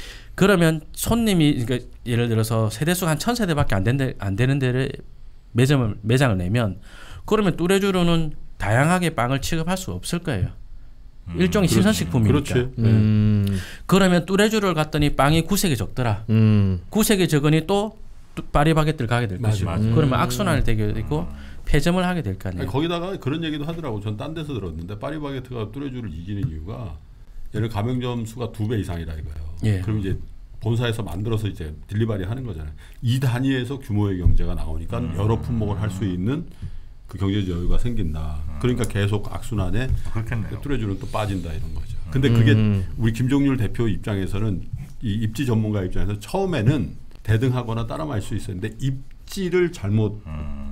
[SPEAKER 1] 그러면 손님이 그러니까 예를 들어서 세대수가 한 천 세대밖에 안, 된데, 안 되는 데를 매점을 매장을 내면 그러면 뚜레쥬로는 다양하게 빵을 취급할 수 없을 거예요.
[SPEAKER 2] 음,
[SPEAKER 1] 일종의
[SPEAKER 4] 그렇지.
[SPEAKER 1] 신선식품이니까.
[SPEAKER 4] 그렇지. 네.
[SPEAKER 3] 음.
[SPEAKER 1] 그러면 뚜레쥬를 갔더니 빵이 구색이 적더라.
[SPEAKER 3] 음.
[SPEAKER 1] 구색이 적으니 또 파리바게뜨를 가게 될
[SPEAKER 4] 맞아,
[SPEAKER 1] 것이고
[SPEAKER 4] 맞아.
[SPEAKER 1] 그러면 악순환이 되게 되고 폐점을 하게 될 거 아니에요.
[SPEAKER 4] 아니, 거기다가 그런 얘기도 하더라고. 전 딴 데서 들었는데 파리바게뜨가 뚜레쥬를 이기는 이유가 얘를 가맹점 수가 두 배 이상이라 이거예요.
[SPEAKER 1] 예.
[SPEAKER 4] 그럼 이제 본사에서 만들어서 이제 딜리바리 하는 거잖아요. 이 단위에서 규모의 경제가 나오니까
[SPEAKER 2] 음.
[SPEAKER 4] 여러 품목을 할 수 있는 그 경제적 여유가 생긴다. 그러니까 계속 악순환에
[SPEAKER 2] 그렇겠네요.
[SPEAKER 4] 뚜레쥬는 또 빠진다 이런 거죠. 근데 그게
[SPEAKER 3] 음.
[SPEAKER 4] 우리 김종률 대표 입장에서는 이 입지 전문가 입장에서 처음에는 대등하거나 따라 말 수 있었는데 입지를 잘못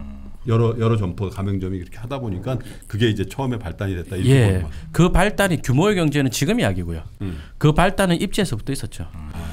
[SPEAKER 4] 여러 여러 점포 가맹점이 그렇게 하다 보니까 그게 이제 처음에 발단이 됐다 이렇게
[SPEAKER 1] 예,
[SPEAKER 4] 보는 거죠.
[SPEAKER 1] 그 발단이 규모의 경제는 지금 이야기고요.
[SPEAKER 4] 음.
[SPEAKER 1] 그 발단은 입지에서부터 있었죠.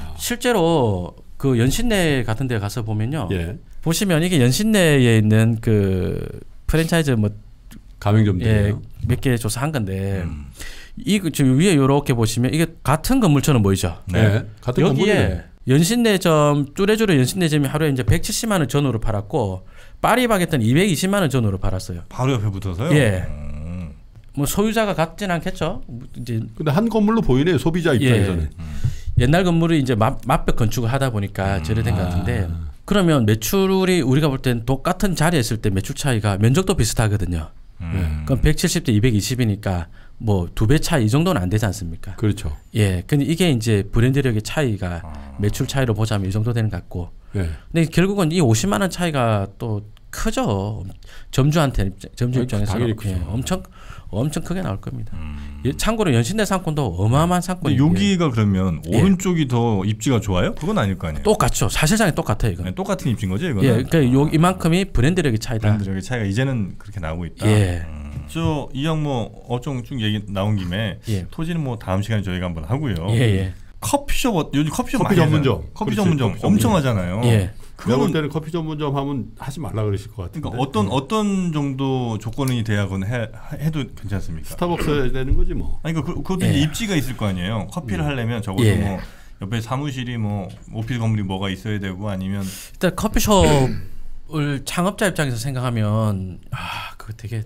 [SPEAKER 1] 실제로 그 연신내 같은 데 가서 보면요.
[SPEAKER 4] 예.
[SPEAKER 1] 보시면 이게 연신내에 있는 그 프랜차이즈 뭐
[SPEAKER 4] 가맹점들이에요.
[SPEAKER 1] 예, 몇 개 조사한 건데
[SPEAKER 2] 음.
[SPEAKER 1] 이 지금 위에 이렇게 보시면 이게 같은 건물처럼 보이죠.
[SPEAKER 4] 네. 같은
[SPEAKER 1] 여기에
[SPEAKER 4] 건물이네.
[SPEAKER 1] 연신내점 뚜레쥬르 연신내점이 하루에 이제 백칠십만 원 전후로 팔았고 파리바게뜨는 이백이십만 원 전후로 팔았어요.
[SPEAKER 2] 바로 옆에 붙어서요.
[SPEAKER 1] 예.
[SPEAKER 2] 음.
[SPEAKER 1] 뭐 소유자가 같진 않겠죠. 이제
[SPEAKER 4] 근데 한 건물로 보이네요. 소비자 입장에서는.
[SPEAKER 1] 옛날 건물이 이제 맞, 맞벽 건축을 하다 보니까 저래 된 것 같은데 그러면 매출이 우리가 볼 땐 똑같은 자리에 있을 때 매출 차이가 면적도 비슷하거든요.
[SPEAKER 2] 음.
[SPEAKER 1] 그럼 백칠십 대 이백이십이니까 뭐 두 배 차이 이 정도는 안 되지 않습니까?
[SPEAKER 4] 그렇죠.
[SPEAKER 1] 예. 근데 이게 이제 브랜드력의 차이가
[SPEAKER 2] 아.
[SPEAKER 1] 매출 차이로 보자면 이 정도 되는 것 같고.
[SPEAKER 4] 예.
[SPEAKER 1] 근데 결국은 이 오십만 원 차이가 또 크죠. 점주한테 점주
[SPEAKER 4] 아니,
[SPEAKER 1] 입장에서
[SPEAKER 4] 당연히 크죠.
[SPEAKER 1] 예, 엄청 엄청 크게 나올 겁니다.
[SPEAKER 2] 음.
[SPEAKER 1] 예, 참고로 연신내 상권도 어마어마한
[SPEAKER 2] 근데
[SPEAKER 1] 상권이에요.
[SPEAKER 2] 여기가 그러면
[SPEAKER 1] 예.
[SPEAKER 2] 오른쪽이 더 입지가 좋아요? 그건 아닐 거 아니에요.
[SPEAKER 1] 똑같죠. 사실상이 똑같아요, 이건.
[SPEAKER 2] 네, 똑같은 입지인 거죠,
[SPEAKER 1] 예,
[SPEAKER 2] 이거는.
[SPEAKER 1] 그러니까 요 이만큼이 브랜드력의 차이다.
[SPEAKER 2] 브랜드력의 차이가 이제는 그렇게 나오고 있다.
[SPEAKER 1] 예.
[SPEAKER 2] 음. 저 이왕 뭐 어종 쭉 얘기 나온 김에
[SPEAKER 1] 예.
[SPEAKER 2] 토지는 뭐 다음 시간에 저희가 한번 하고요.
[SPEAKER 1] 예, 예.
[SPEAKER 2] 커피숍 어- 요즘 커피숍
[SPEAKER 4] 커피
[SPEAKER 2] 많이
[SPEAKER 4] 전문점.
[SPEAKER 2] 하잖아요. 커피
[SPEAKER 4] 그렇지,
[SPEAKER 2] 전문점
[SPEAKER 4] 커피
[SPEAKER 2] 엄청
[SPEAKER 4] 전문점.
[SPEAKER 2] 하잖아요.
[SPEAKER 1] 예.
[SPEAKER 4] 내가 볼
[SPEAKER 2] 그거는
[SPEAKER 4] 때는 커피 전문점 하면 하지 말라 그러실 것 같은데.
[SPEAKER 2] 그러니까 어떤 어떤 정도 조건이 돼야 그건 해, 해도 괜찮습니까?
[SPEAKER 4] 스타벅스 해야 되는 거지 뭐.
[SPEAKER 2] 아니 그 그것도
[SPEAKER 1] 예.
[SPEAKER 2] 이제 입지가 있을 거 아니에요. 커피를 하려면 적어도
[SPEAKER 1] 예.
[SPEAKER 2] 뭐 옆에 사무실이 뭐 오피스 건물이 뭐가 있어야 되고 아니면
[SPEAKER 1] 일단 커피숍을 창업자 입장에서 생각하면 아, 그거 되게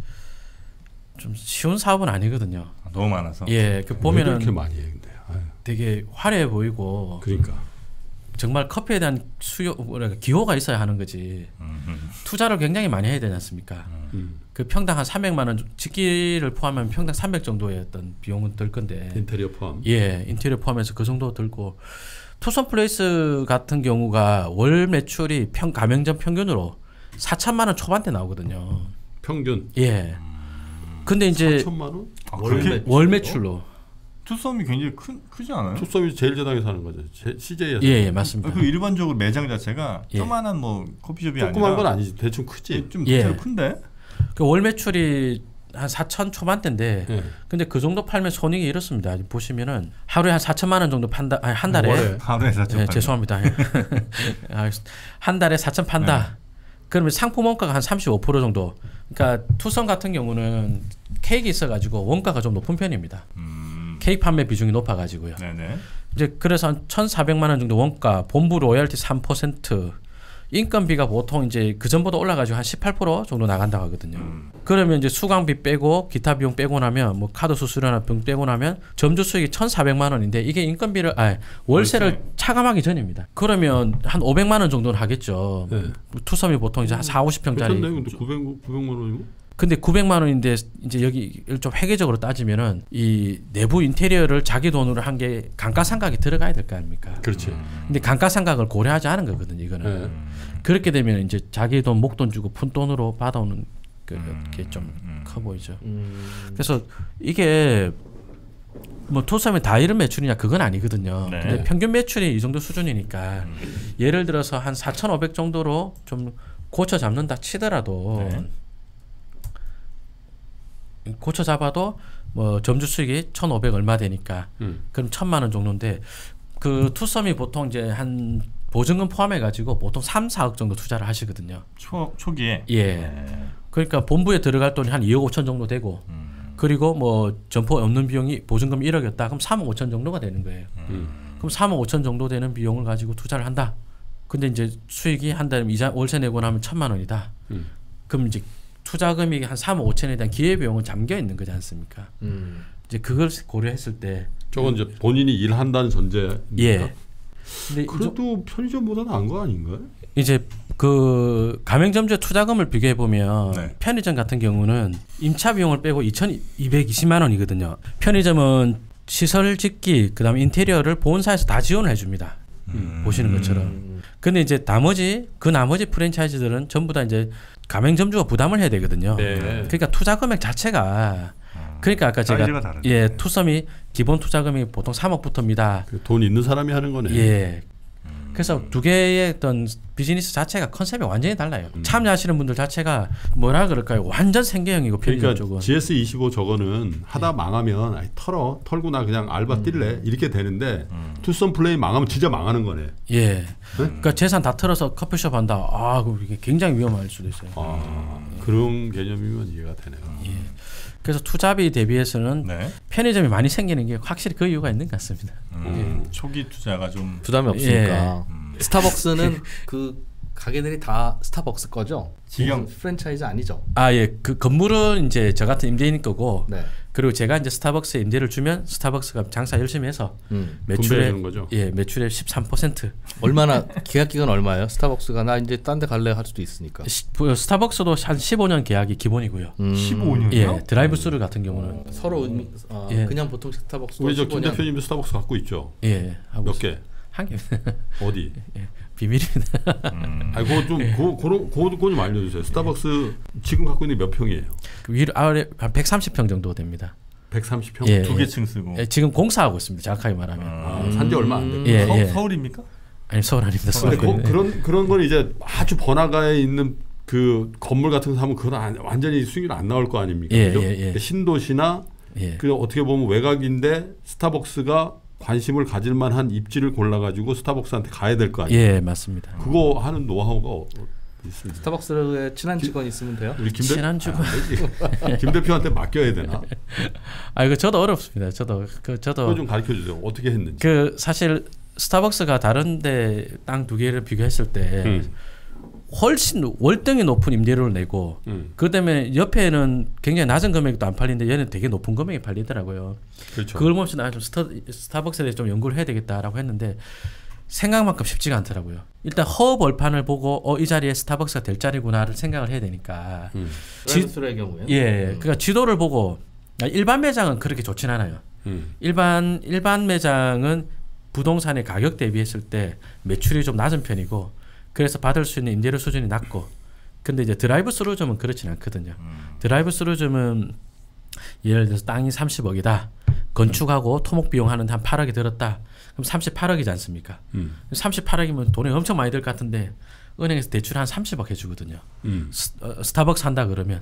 [SPEAKER 1] 좀 쉬운 사업은 아니거든요.
[SPEAKER 2] 너무 많아서.
[SPEAKER 1] 예, 그
[SPEAKER 4] 왜
[SPEAKER 1] 보면은
[SPEAKER 4] 그렇게 많이 해 근데. 아유,
[SPEAKER 1] 되게 화려해 보이고
[SPEAKER 4] 그러니까.
[SPEAKER 1] 정말 커피에 대한 수요, 뭐랄까 기호가 있어야 하는 거지.
[SPEAKER 2] 음, 음.
[SPEAKER 1] 투자를 굉장히 많이 해야 되지 않습니까?
[SPEAKER 4] 음.
[SPEAKER 1] 그 평당 한 삼백만 원, 직기를 포함하면 평당 삼백 정도의 어떤 비용은 들 건데.
[SPEAKER 4] 인테리어 포함.
[SPEAKER 1] 예, 인테리어 포함해서 그 정도 들고 투썸 플레이스 같은 경우가 월 매출이 평 가맹점 평균으로 사천만 원 초반대 나오거든요.
[SPEAKER 4] 평균
[SPEAKER 1] 예. 근데 이제
[SPEAKER 4] 사천만 원?
[SPEAKER 2] 아,
[SPEAKER 4] 월
[SPEAKER 2] 그렇게
[SPEAKER 4] 매출?
[SPEAKER 1] 월 매출로.
[SPEAKER 2] 투썸이 굉장히 큰 크지 않아요?
[SPEAKER 4] 투썸이 제일 저당에 사는 거죠. 씨제이에서.
[SPEAKER 1] 예, 예, 맞습니다.
[SPEAKER 2] 그 일반적으로 매장 자체가
[SPEAKER 1] 예.
[SPEAKER 2] 조만한 뭐 커피숍이
[SPEAKER 4] 조그만
[SPEAKER 2] 아니라
[SPEAKER 4] 건 아니지. 대충 크지.
[SPEAKER 2] 좀
[SPEAKER 1] 예.
[SPEAKER 2] 예. 큰데.
[SPEAKER 1] 그 월 매출이 한 사천 초반대인데
[SPEAKER 4] 예.
[SPEAKER 1] 근데 그 정도 팔면 손익이 이렇습니다. 보시면은 하루에 한 사천만 원 정도 판다. 아니 한 달에.
[SPEAKER 4] 월에.
[SPEAKER 2] 하루에 사천.
[SPEAKER 1] 예, 죄송합니다. 아, 한 달에 사천 판다. 그러면 상품 원가가 한 삼십오 퍼센트 정도. 그러니까 투썸 같은 경우는 케이크 있어가지고 원가가 좀 높은 편입니다.
[SPEAKER 2] 음.
[SPEAKER 1] 케이크 판매 비중이 높아가지고요.
[SPEAKER 2] 네네.
[SPEAKER 1] 이제 그래서 한 천사백만 원 정도 원가, 본부 로열티 삼 퍼센트, 인건비가 보통 이제 그 전보다 올라가지고 한 십팔 퍼센트 정도 나간다고 하거든요.
[SPEAKER 2] 음.
[SPEAKER 1] 그러면 이제 수강비 빼고 기타 비용 빼고 나면 뭐 카드 수수료나 병 빼고 나면 점주 수익이 천사백만 원인데 이게 인건비를 아 월세를
[SPEAKER 2] 월세.
[SPEAKER 1] 차감하기 전입니다. 그러면 한 오백만 원 정도는 하겠죠.
[SPEAKER 4] 네.
[SPEAKER 1] 투썸이 보통 이제 한 사오십 평짜리.
[SPEAKER 4] 괜찮네. 근데 구백 구백만 원이고.
[SPEAKER 1] 근데 구백만 원인데 이제 여기 좀 회계적으로 따지면은 이 내부 인테리어를 자기 돈으로 한 게 감가상각이 들어가야 될 거 아닙니까?
[SPEAKER 4] 그렇지.
[SPEAKER 1] 근데 감가상각을 고려하지 않은 거거든요. 이거는
[SPEAKER 4] 네.
[SPEAKER 1] 그렇게 되면 이제 자기 돈 목돈 주고 푼 돈으로 받아오는 그게 좀 커 보이죠.
[SPEAKER 3] 음.
[SPEAKER 1] 그래서 이게 뭐 투썸이 다 이런 매출이냐 그건 아니거든요.
[SPEAKER 2] 네.
[SPEAKER 1] 근데 평균 매출이 이 정도 수준이니까 예를 들어서 한 사천오백 정도로 좀 고쳐 잡는다 치더라도
[SPEAKER 2] 네.
[SPEAKER 1] 고쳐 잡아도 뭐 점주 수익이 천오백 얼마 되니까
[SPEAKER 4] 음.
[SPEAKER 1] 그럼 천만 원 정도인데 그 투썸이 보통 이제 한 보증금 포함해 가지고 보통 삼, 사억 정도 투자를 하시거든요.
[SPEAKER 2] 초 초기에.
[SPEAKER 1] 예.
[SPEAKER 2] 네.
[SPEAKER 1] 그러니까 본부에 들어갈 돈이 한 이억 오천 정도 되고
[SPEAKER 2] 음.
[SPEAKER 1] 그리고 뭐 점포 없는 비용이 보증금 일억이었다. 그럼 삼억 오천 정도가 되는 거예요.
[SPEAKER 4] 음.
[SPEAKER 1] 그럼 삼억 오천 정도 되는 비용을 가지고 투자를 한다. 근데 이제 수익이 한 달에 이자 월세 내고 나면 천만 원이다.
[SPEAKER 4] 음.
[SPEAKER 1] 그럼 이제 투자 금액이 한 삼억 오천에 대한 기회 비용은 잠겨 있는 거지 않습니까?
[SPEAKER 3] 음.
[SPEAKER 1] 이제 그걸 고려했을 때
[SPEAKER 4] 저건 이제 본인이 일한다는 전제입니다.
[SPEAKER 1] 예. 근데
[SPEAKER 4] 그래도 편의점보다 나은 거 아닌가요?
[SPEAKER 1] 이제 그 가맹점주의 투자금을 비교해 보면
[SPEAKER 2] 네.
[SPEAKER 1] 편의점 같은 경우는 임차 비용을 빼고 이천이백이십만 원이거든요. 편의점은 시설 짓기 그다음에 인테리어를 보험사에서 다 지원을 해줍니다.
[SPEAKER 2] 음.
[SPEAKER 1] 보시는 것처럼. 근데 이제 나머지 그 나머지 프랜차이즈들은 전부 다 이제 가맹점주가 부담을 해야 되거든요.
[SPEAKER 3] 네.
[SPEAKER 1] 그러니까 투자 금액 자체가 그러니까 아까 제가
[SPEAKER 2] 사이즈가 다르네.
[SPEAKER 1] 예 투썸이 기본 투자 금액이 보통 삼억부터입니다.
[SPEAKER 4] 그돈 있는 사람이 하는 거네.
[SPEAKER 1] 예. 그래서 두 개의 어떤 비즈니스 자체가 컨셉이 완전히 달라요.
[SPEAKER 4] 음.
[SPEAKER 1] 참여하시는 분들 자체가 뭐라 그럴까요? 완전 생계형이고 편의점
[SPEAKER 4] 그러니까
[SPEAKER 1] 쪽은.
[SPEAKER 4] 지에스 이십오 저거는 하다 망하면 아이, 털어 털고 나 그냥 알바 뛸래 이렇게 되는데 투썸 플레이 망하면 진짜 망하는 거네.
[SPEAKER 1] 예. 그러니까 재산 다 털어서 커피숍 한다. 아, 그럼 이게 굉장히 위험할 수도 있어요.
[SPEAKER 4] 아 그런 개념이면 이해가 되네요.
[SPEAKER 1] 예. 그래서 투자비 대비해서는
[SPEAKER 2] 네.
[SPEAKER 1] 편의점이 많이 생기는 게 확실히 그 이유가 있는 것 같습니다.
[SPEAKER 2] 음. 초기 투자가 좀
[SPEAKER 3] 부담이 없으니까.
[SPEAKER 2] 음.
[SPEAKER 3] 스타벅스는 그 가게들이 다 스타벅스 거죠?
[SPEAKER 2] 지경.
[SPEAKER 3] 프랜차이즈 아니죠?
[SPEAKER 1] 아, 예. 그 건물은 이제 저 같은 임대인 거고
[SPEAKER 3] 네.
[SPEAKER 1] 그리고 제가 이제 스타벅스에 임대를 주면 스타벅스가 장사 열심히 해서
[SPEAKER 3] 음.
[SPEAKER 1] 매출의
[SPEAKER 4] 분배해주는 거죠?
[SPEAKER 1] 예, 매출의 십삼 퍼센트.
[SPEAKER 3] 얼마나 계약 기간 얼마예요? 스타벅스가 나 이제 딴 데 갈래 할 수도 있으니까.
[SPEAKER 1] 시, 뭐, 스타벅스도 한 십오 년 계약이 기본이고요.
[SPEAKER 3] 음.
[SPEAKER 2] 십오 년이요?
[SPEAKER 1] 예, 드라이브 스루 같은 경우는
[SPEAKER 3] 서로 의미, 어,
[SPEAKER 1] 예.
[SPEAKER 3] 그냥 보통 스타벅스
[SPEAKER 4] 우리 저 김 대표님도 스타벅스 갖고 있죠?
[SPEAKER 1] 예 하고
[SPEAKER 4] 몇
[SPEAKER 1] 있어요.
[SPEAKER 4] 개?
[SPEAKER 1] 한 개.
[SPEAKER 4] 어디?
[SPEAKER 1] 비밀입니다.
[SPEAKER 2] 음.
[SPEAKER 4] 아니 그거 좀 그거 그거 그거 그거 좀 알려주세요. 스타벅스 지금 갖고 있는 게 몇 평이에요?
[SPEAKER 1] 그 위로 아래 한 백삼십 평 정도 됩니다.
[SPEAKER 4] 백삼십 평.
[SPEAKER 1] 예.
[SPEAKER 2] 두 개 층 쓰고.
[SPEAKER 1] 예, 지금 공사하고 있습니다. 정확하게 말하면.
[SPEAKER 4] 아, 산지 얼마 안 됐고.
[SPEAKER 1] 예,
[SPEAKER 2] 서,
[SPEAKER 1] 예.
[SPEAKER 2] 서울입니까?
[SPEAKER 1] 아니 서울 아닙니다.
[SPEAKER 2] 서울
[SPEAKER 1] 서울.
[SPEAKER 4] 근데 거, 그런 그런 건 이제 아주 번화가에 있는 그 건물 같은 거 사면 그건 안, 완전히 수익률 안 나올 거 아닙니까?
[SPEAKER 1] 예,
[SPEAKER 4] 그죠?
[SPEAKER 1] 예, 예.
[SPEAKER 4] 그러니까 신도시나
[SPEAKER 1] 예.
[SPEAKER 4] 그 어떻게 보면 외곽인데 스타벅스가 관심을 가질 만한 입지를 골라가지고 스타벅스한테 가야 될 거 아니에요?
[SPEAKER 1] 예, 맞습니다.
[SPEAKER 4] 그거 하는 노하우가 어, 어, 있습니다.
[SPEAKER 3] 스타벅스에 친한 직원 있으면 돼요?
[SPEAKER 4] 우리 김, 대,
[SPEAKER 1] 친한 직원.
[SPEAKER 4] 아, 김 대표한테 맡겨야 되나?
[SPEAKER 1] 아 이거 저도 어렵습니다. 저도 그 저도
[SPEAKER 4] 그거 좀 가르쳐 주세요. 어떻게 했는지.
[SPEAKER 1] 그 사실 스타벅스가 다른데 땅 두 개를 비교했을 때
[SPEAKER 4] 음.
[SPEAKER 1] 훨씬 월등히 높은 임대료를 내고
[SPEAKER 4] 음.
[SPEAKER 1] 그 때문에 옆에는 굉장히 낮은 금액도 안 팔리는데 얘는 되게 높은 금액이 팔리더라고요.
[SPEAKER 4] 그렇죠.
[SPEAKER 1] 그걸 보면서 나좀 스타, 스타벅스에 대해서 좀 연구를 해야 되겠다라고 했는데 생각만큼 쉽지가 않더라고요. 일단 허업 얼판을 보고 어, 이 자리에 스타벅스가 될 자리구나를 생각을 해야 되니까.
[SPEAKER 4] 음.
[SPEAKER 3] 드라이브스루의 경우에.
[SPEAKER 1] 예, 그러니까 지도를 보고 일반 매장은 그렇게 좋진 않아요.
[SPEAKER 4] 음.
[SPEAKER 1] 일반 일반 매장은 부동산의 가격 대비했을 때 매출이 좀 낮은 편이고 그래서 받을 수 있는 임대료 수준이 낮고 근데 이제 드라이브 스루점은 그렇진 않거든요. 드라이브 스루점은 예를 들어서 땅이 삼십억이다. 건축하고 토목 비용 하는데 한 팔억이 들었다. 그럼 삼십팔억이지 않습니까?
[SPEAKER 4] 음.
[SPEAKER 1] 삼십팔억이면 돈이 엄청 많이 들 것 같은데 은행에서 대출 한 삼십억 해주거든요.
[SPEAKER 4] 음.
[SPEAKER 1] 스, 어, 스타벅스 한다 그러면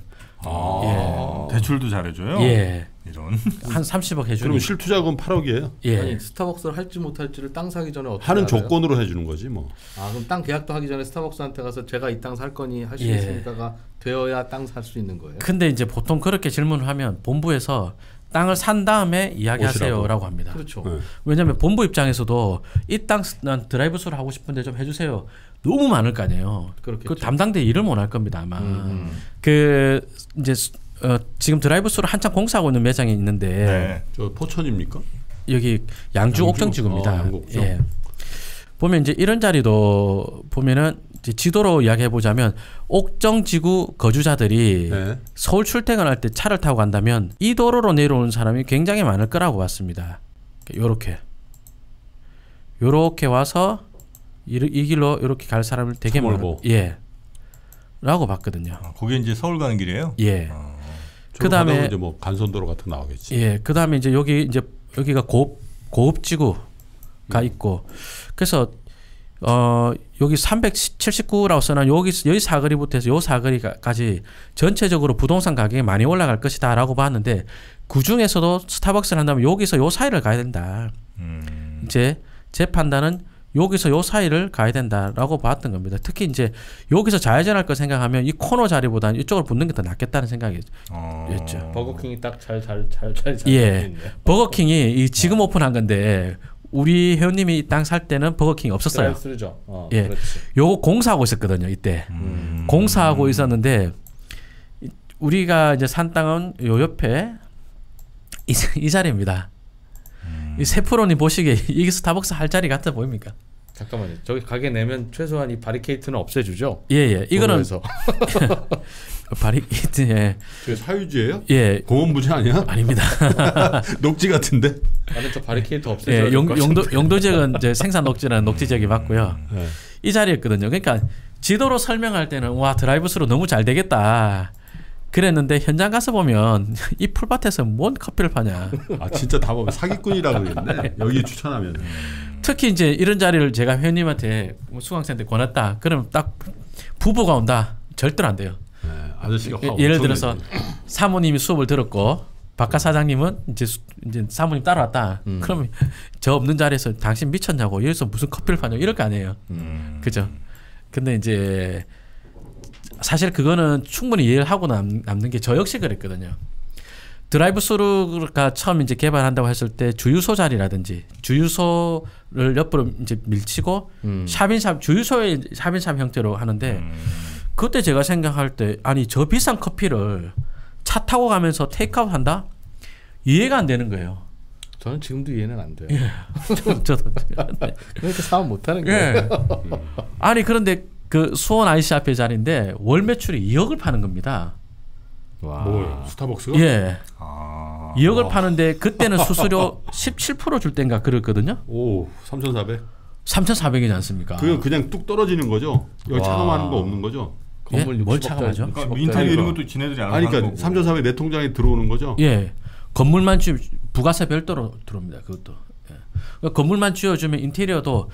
[SPEAKER 2] 아, 대출도 잘해줘요.
[SPEAKER 1] 예,
[SPEAKER 2] 이런.
[SPEAKER 1] 한 삼십억 해주는.
[SPEAKER 4] 그럼 실투자금 팔억이에요.
[SPEAKER 1] 예,
[SPEAKER 3] 아니 스타벅스를 할지 못할지를 땅 사기 전에 어떻게
[SPEAKER 4] 하는
[SPEAKER 3] 알아요?
[SPEAKER 4] 조건으로 해주는 거지 뭐.
[SPEAKER 3] 아 그럼 땅 계약도 하기 전에 스타벅스한테 가서 제가 이 땅 살 거니 할 수
[SPEAKER 1] 예.
[SPEAKER 3] 있습니까가 되어야 땅 살 수 있는 거예요.
[SPEAKER 1] 근데 이제 보통 그렇게 질문을 하면 본부에서 땅을 산 다음에 이야기하세요라고 합니다.
[SPEAKER 3] 그렇죠.
[SPEAKER 4] 네.
[SPEAKER 1] 왜냐하면 본부 입장에서도 이 땅 난 드라이브 스루 하고 싶은데 좀 해주세요. 너무 많을 거 아니에요.
[SPEAKER 3] 그렇겠죠.
[SPEAKER 1] 그 담당대 일을 못 할 겁니다 아마.
[SPEAKER 3] 음.
[SPEAKER 1] 그 이제 어, 지금 드라이브 스루 한창 공사하고 있는 매장이 있는데
[SPEAKER 2] 네.
[SPEAKER 4] 저 포천입니까?
[SPEAKER 1] 여기 양주
[SPEAKER 4] 양주?
[SPEAKER 1] 옥정지구입니다.
[SPEAKER 4] 아, 양구 옥정.
[SPEAKER 1] 예. 보면 이제 이런 자리도 보면은 이제 지도로 이야기해 보자면 옥정지구 거주자들이
[SPEAKER 4] 네.
[SPEAKER 1] 서울 출퇴근할 때 차를 타고 간다면 이 도로로 내려오는 사람이 굉장히 많을 거라고 봤습니다. 요렇게 요렇게 와서 이, 이 길로 이렇게 갈 사람을 되게 많을 예 라고 봤거든요.
[SPEAKER 2] 아, 거기 이제 서울 가는 길이에요?
[SPEAKER 1] 예.
[SPEAKER 2] 어.
[SPEAKER 1] 그 다음에
[SPEAKER 4] 이제 뭐 간선도로 같은 거 나오겠지.
[SPEAKER 1] 예. 그 다음에 이제 여기 이제 여기가 고업 고업지구가
[SPEAKER 4] 음.
[SPEAKER 1] 있고 그래서 어 여기 삼백칠십구라고 써놔 여기 여기 사거리부터 해서 요 사거리까지 전체적으로 부동산 가격이 많이 올라갈 것이다라고 봤는데 그 중에서도 스타벅스를 한다면 여기서 요 사이를 가야 된다.
[SPEAKER 2] 음.
[SPEAKER 1] 이제 제 판단은 여기서 요 사이를 가야 된다라고 봤던 겁니다. 특히 이제 여기서 좌회전할 거 생각하면 이 코너 자리보다는 이쪽으로 붙는 게 더 낫겠다는 생각이었죠.
[SPEAKER 2] 어.
[SPEAKER 3] 버거킹이 딱 잘 잘 잘 잘 잘.
[SPEAKER 1] 예, 버거킹이 이 지금 오픈한 건데 우리 회원님이 이 땅 살 때는 버거킹이 없었어요.
[SPEAKER 3] 드라이브스루죠. 어,
[SPEAKER 1] 예,
[SPEAKER 3] 그렇지.
[SPEAKER 1] 요거 공사하고 있었거든요. 이때
[SPEAKER 2] 음.
[SPEAKER 1] 공사하고 있었는데 이- 우리가 이제 산 땅은 요 옆에 이, 이 자리입니다. 이 세프로님 보시기에 이게 스타벅스 할 자리 같아 보입니까?
[SPEAKER 3] 잠깐만요. 저기 가게 내면 최소한 이 바리케이트는 없애주죠.
[SPEAKER 1] 예예. 이거는
[SPEAKER 3] 도로에서.
[SPEAKER 1] 바리케이트 예.
[SPEAKER 4] 저게 사유지예요?
[SPEAKER 1] 예.
[SPEAKER 4] 공원 부지 아니야?
[SPEAKER 1] 아닙니다.
[SPEAKER 4] 녹지 같은데.
[SPEAKER 3] 나는 저 바리케이트 없애줘야
[SPEAKER 1] 예,
[SPEAKER 3] 될
[SPEAKER 1] 용,
[SPEAKER 3] 것
[SPEAKER 1] 용도
[SPEAKER 3] 같은데.
[SPEAKER 1] 용도 지역은 이제 생산 녹지라는 녹지 지역이 맞고요.
[SPEAKER 4] 네.
[SPEAKER 1] 이 자리였거든요. 그러니까 지도로 설명할 때는 와 드라이브스루 너무 잘 되겠다. 그랬는데 현장 가서 보면 이 풀밭에서 뭔 커피를 파냐.
[SPEAKER 4] 아 진짜 다 보면 사기꾼이라 그러겠네. 여기 추천하면.
[SPEAKER 1] 특히 이제 이런 자리를 제가 회원님한테 뭐 수강생한테 권했다. 그러면 딱 부부가 온다. 절대로 안 돼요.
[SPEAKER 4] 네, 아저씨가
[SPEAKER 1] 예,
[SPEAKER 4] 화
[SPEAKER 1] 예를
[SPEAKER 4] 엄청
[SPEAKER 1] 들어서
[SPEAKER 4] 내지.
[SPEAKER 1] 사모님이 수업을 들었고 바깥 사장님은 이제 수, 이제 사모님 따라왔다.
[SPEAKER 3] 음.
[SPEAKER 1] 그러면 저 없는 자리에서 당신 미쳤냐고 여기서 무슨 커피를 파냐 이럴 거 아니에요.
[SPEAKER 2] 음.
[SPEAKER 1] 그죠? 근데 이제 사실 그거는 충분히 이해를 하고 남, 남는 게 저 역시 그랬거든요. 드라이브스루가 처음 이제 개발한다고 했을 때 주유소 자리라든지 주유소를 옆으로 이제 밀치고
[SPEAKER 3] 음.
[SPEAKER 1] 샵인샵 주유소의 샵인샵 형태로 하는데
[SPEAKER 2] 음.
[SPEAKER 1] 그때 제가 생각할 때 아니 저 비싼 커피를 차 타고 가면서 테이크아웃 한다? 이해가 안 되는 거예요.
[SPEAKER 3] 저는 지금도 이해는 안 돼요.
[SPEAKER 1] 저- 저도
[SPEAKER 3] 그러니까 사업 못하는 거예요.
[SPEAKER 1] 예. 아니 그런데 그 수원 아이씨 앞에 자리인데 월 매출이 이억을 파는 겁니다.
[SPEAKER 3] 와.
[SPEAKER 4] 뭐 스타벅스가?
[SPEAKER 1] 예.
[SPEAKER 2] 아.
[SPEAKER 1] 이억을
[SPEAKER 4] 와.
[SPEAKER 1] 파는데 그때는 수수료 십칠 퍼센트 줄 땐가 그랬거든요.
[SPEAKER 4] 오 삼천사백.
[SPEAKER 1] 삼천사백이지 않습니까?
[SPEAKER 4] 그게 그냥 뚝 떨어지는 거죠. 여기
[SPEAKER 3] 와.
[SPEAKER 4] 차감하는 거 없는 거죠.
[SPEAKER 1] 예?
[SPEAKER 3] 건물
[SPEAKER 1] 뭘
[SPEAKER 3] 육십억짜리,
[SPEAKER 1] 차감하죠?
[SPEAKER 2] 그러니까
[SPEAKER 3] 육십억짜리.
[SPEAKER 2] 인테리어 이런
[SPEAKER 4] 그러니까.
[SPEAKER 2] 것도 지네들이 알아서
[SPEAKER 4] 아니
[SPEAKER 2] 하는
[SPEAKER 4] 그러니까
[SPEAKER 2] 거고.
[SPEAKER 4] 삼천사백 내 통장에 들어오는 거죠.
[SPEAKER 1] 예. 건물만 주 부가세 별도로 들어옵니다. 그것도. 예. 그러니까 건물만 지어주면 인테리어도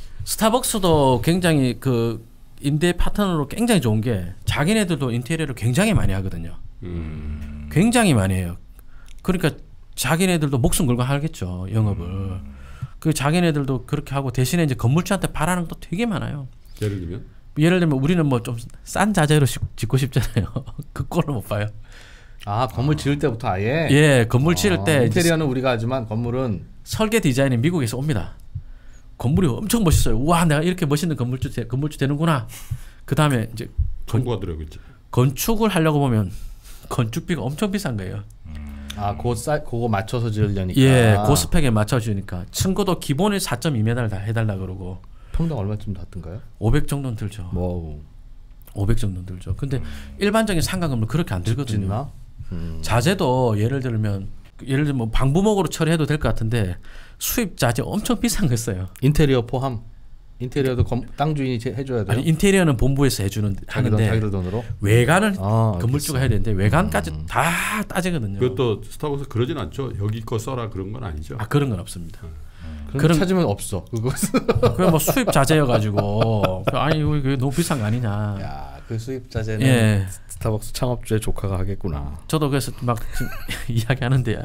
[SPEAKER 1] 스타벅스도 굉장히 그 임대 파트너로 굉장히 좋은 게 자기네들도 인테리어를 굉장히 많이 하거든요.
[SPEAKER 4] 음.
[SPEAKER 1] 굉장히 많이 해요. 그러니까 자기네들도 목숨 걸고 하겠죠 영업을.
[SPEAKER 4] 음.
[SPEAKER 1] 그 자기네들도 그렇게 하고 대신에 이제 건물주한테 바라는 것도 되게 많아요.
[SPEAKER 4] 예를 들면
[SPEAKER 1] 예를 들면 우리는 뭐 좀 싼 자재로 시- 짓고 싶잖아요. 그 꼴을 못 봐요.
[SPEAKER 3] 아 건물 지을 때부터 아예.
[SPEAKER 1] 예, 건물 지을
[SPEAKER 3] 아,
[SPEAKER 1] 때 이제
[SPEAKER 3] 인테리어는 우리가 하지만 건물은
[SPEAKER 1] 설계 디자인이 미국에서 옵니다. 건물이 엄청 멋있어요. 우와, 내가 이렇게 멋있는 건물주 되, 건물주 되는구나. 그 다음에 이제
[SPEAKER 4] 청구가 들어오겠지.
[SPEAKER 1] 건축을 하려고 보면 건축비가 엄청 비싼 거예요.
[SPEAKER 3] 아 그거 싸 그거 맞춰서 지으려니까.
[SPEAKER 1] 예, 그 스펙에 맞춰주니까 층고도 기본이 사 점 이 미터를 다 해달라 그러고
[SPEAKER 3] 평당 얼마쯤 닿던가요?
[SPEAKER 1] 오백 정도는 들죠.
[SPEAKER 3] 뭐
[SPEAKER 1] 오백 정도는 들죠. 근데 일반적인 상가 건물 그렇게 안 들거든요.
[SPEAKER 3] 짓나? 음.
[SPEAKER 1] 자재도 예를 들면 예를 들면 뭐 방부목으로 처리해도 될 것 같은데 수입 자재 엄청 비싼 거 있어요.
[SPEAKER 3] 인테리어 포함. 인테리어도 검, 땅 주인이 제- 해줘야 돼요.
[SPEAKER 1] 아니 인테리어는 본부에서 해주는
[SPEAKER 3] 자기 돈
[SPEAKER 1] 하는데
[SPEAKER 3] 자기들 돈으로.
[SPEAKER 1] 외관을
[SPEAKER 3] 아,
[SPEAKER 1] 건물주가
[SPEAKER 3] 알겠어.
[SPEAKER 1] 해야 되는데 외관까지
[SPEAKER 3] 음.
[SPEAKER 1] 다 따지거든요.
[SPEAKER 4] 그것도 스타벅스 그러진 않죠. 여기 거 써라 그런 건 아니죠.
[SPEAKER 1] 아 그런 건 없습니다.
[SPEAKER 3] 그런
[SPEAKER 1] 그런-
[SPEAKER 3] 찾으면 없어. 그거.
[SPEAKER 1] 그냥 뭐 수입 자재여가지고 아니 이거 이거 너무 비싼 거 아니냐.
[SPEAKER 3] 야, 그 수입 자재는
[SPEAKER 1] 예,
[SPEAKER 3] 스타벅스 창업주의 조카가 하겠구나.
[SPEAKER 1] 저도 그래서 막 지금 이야기하는데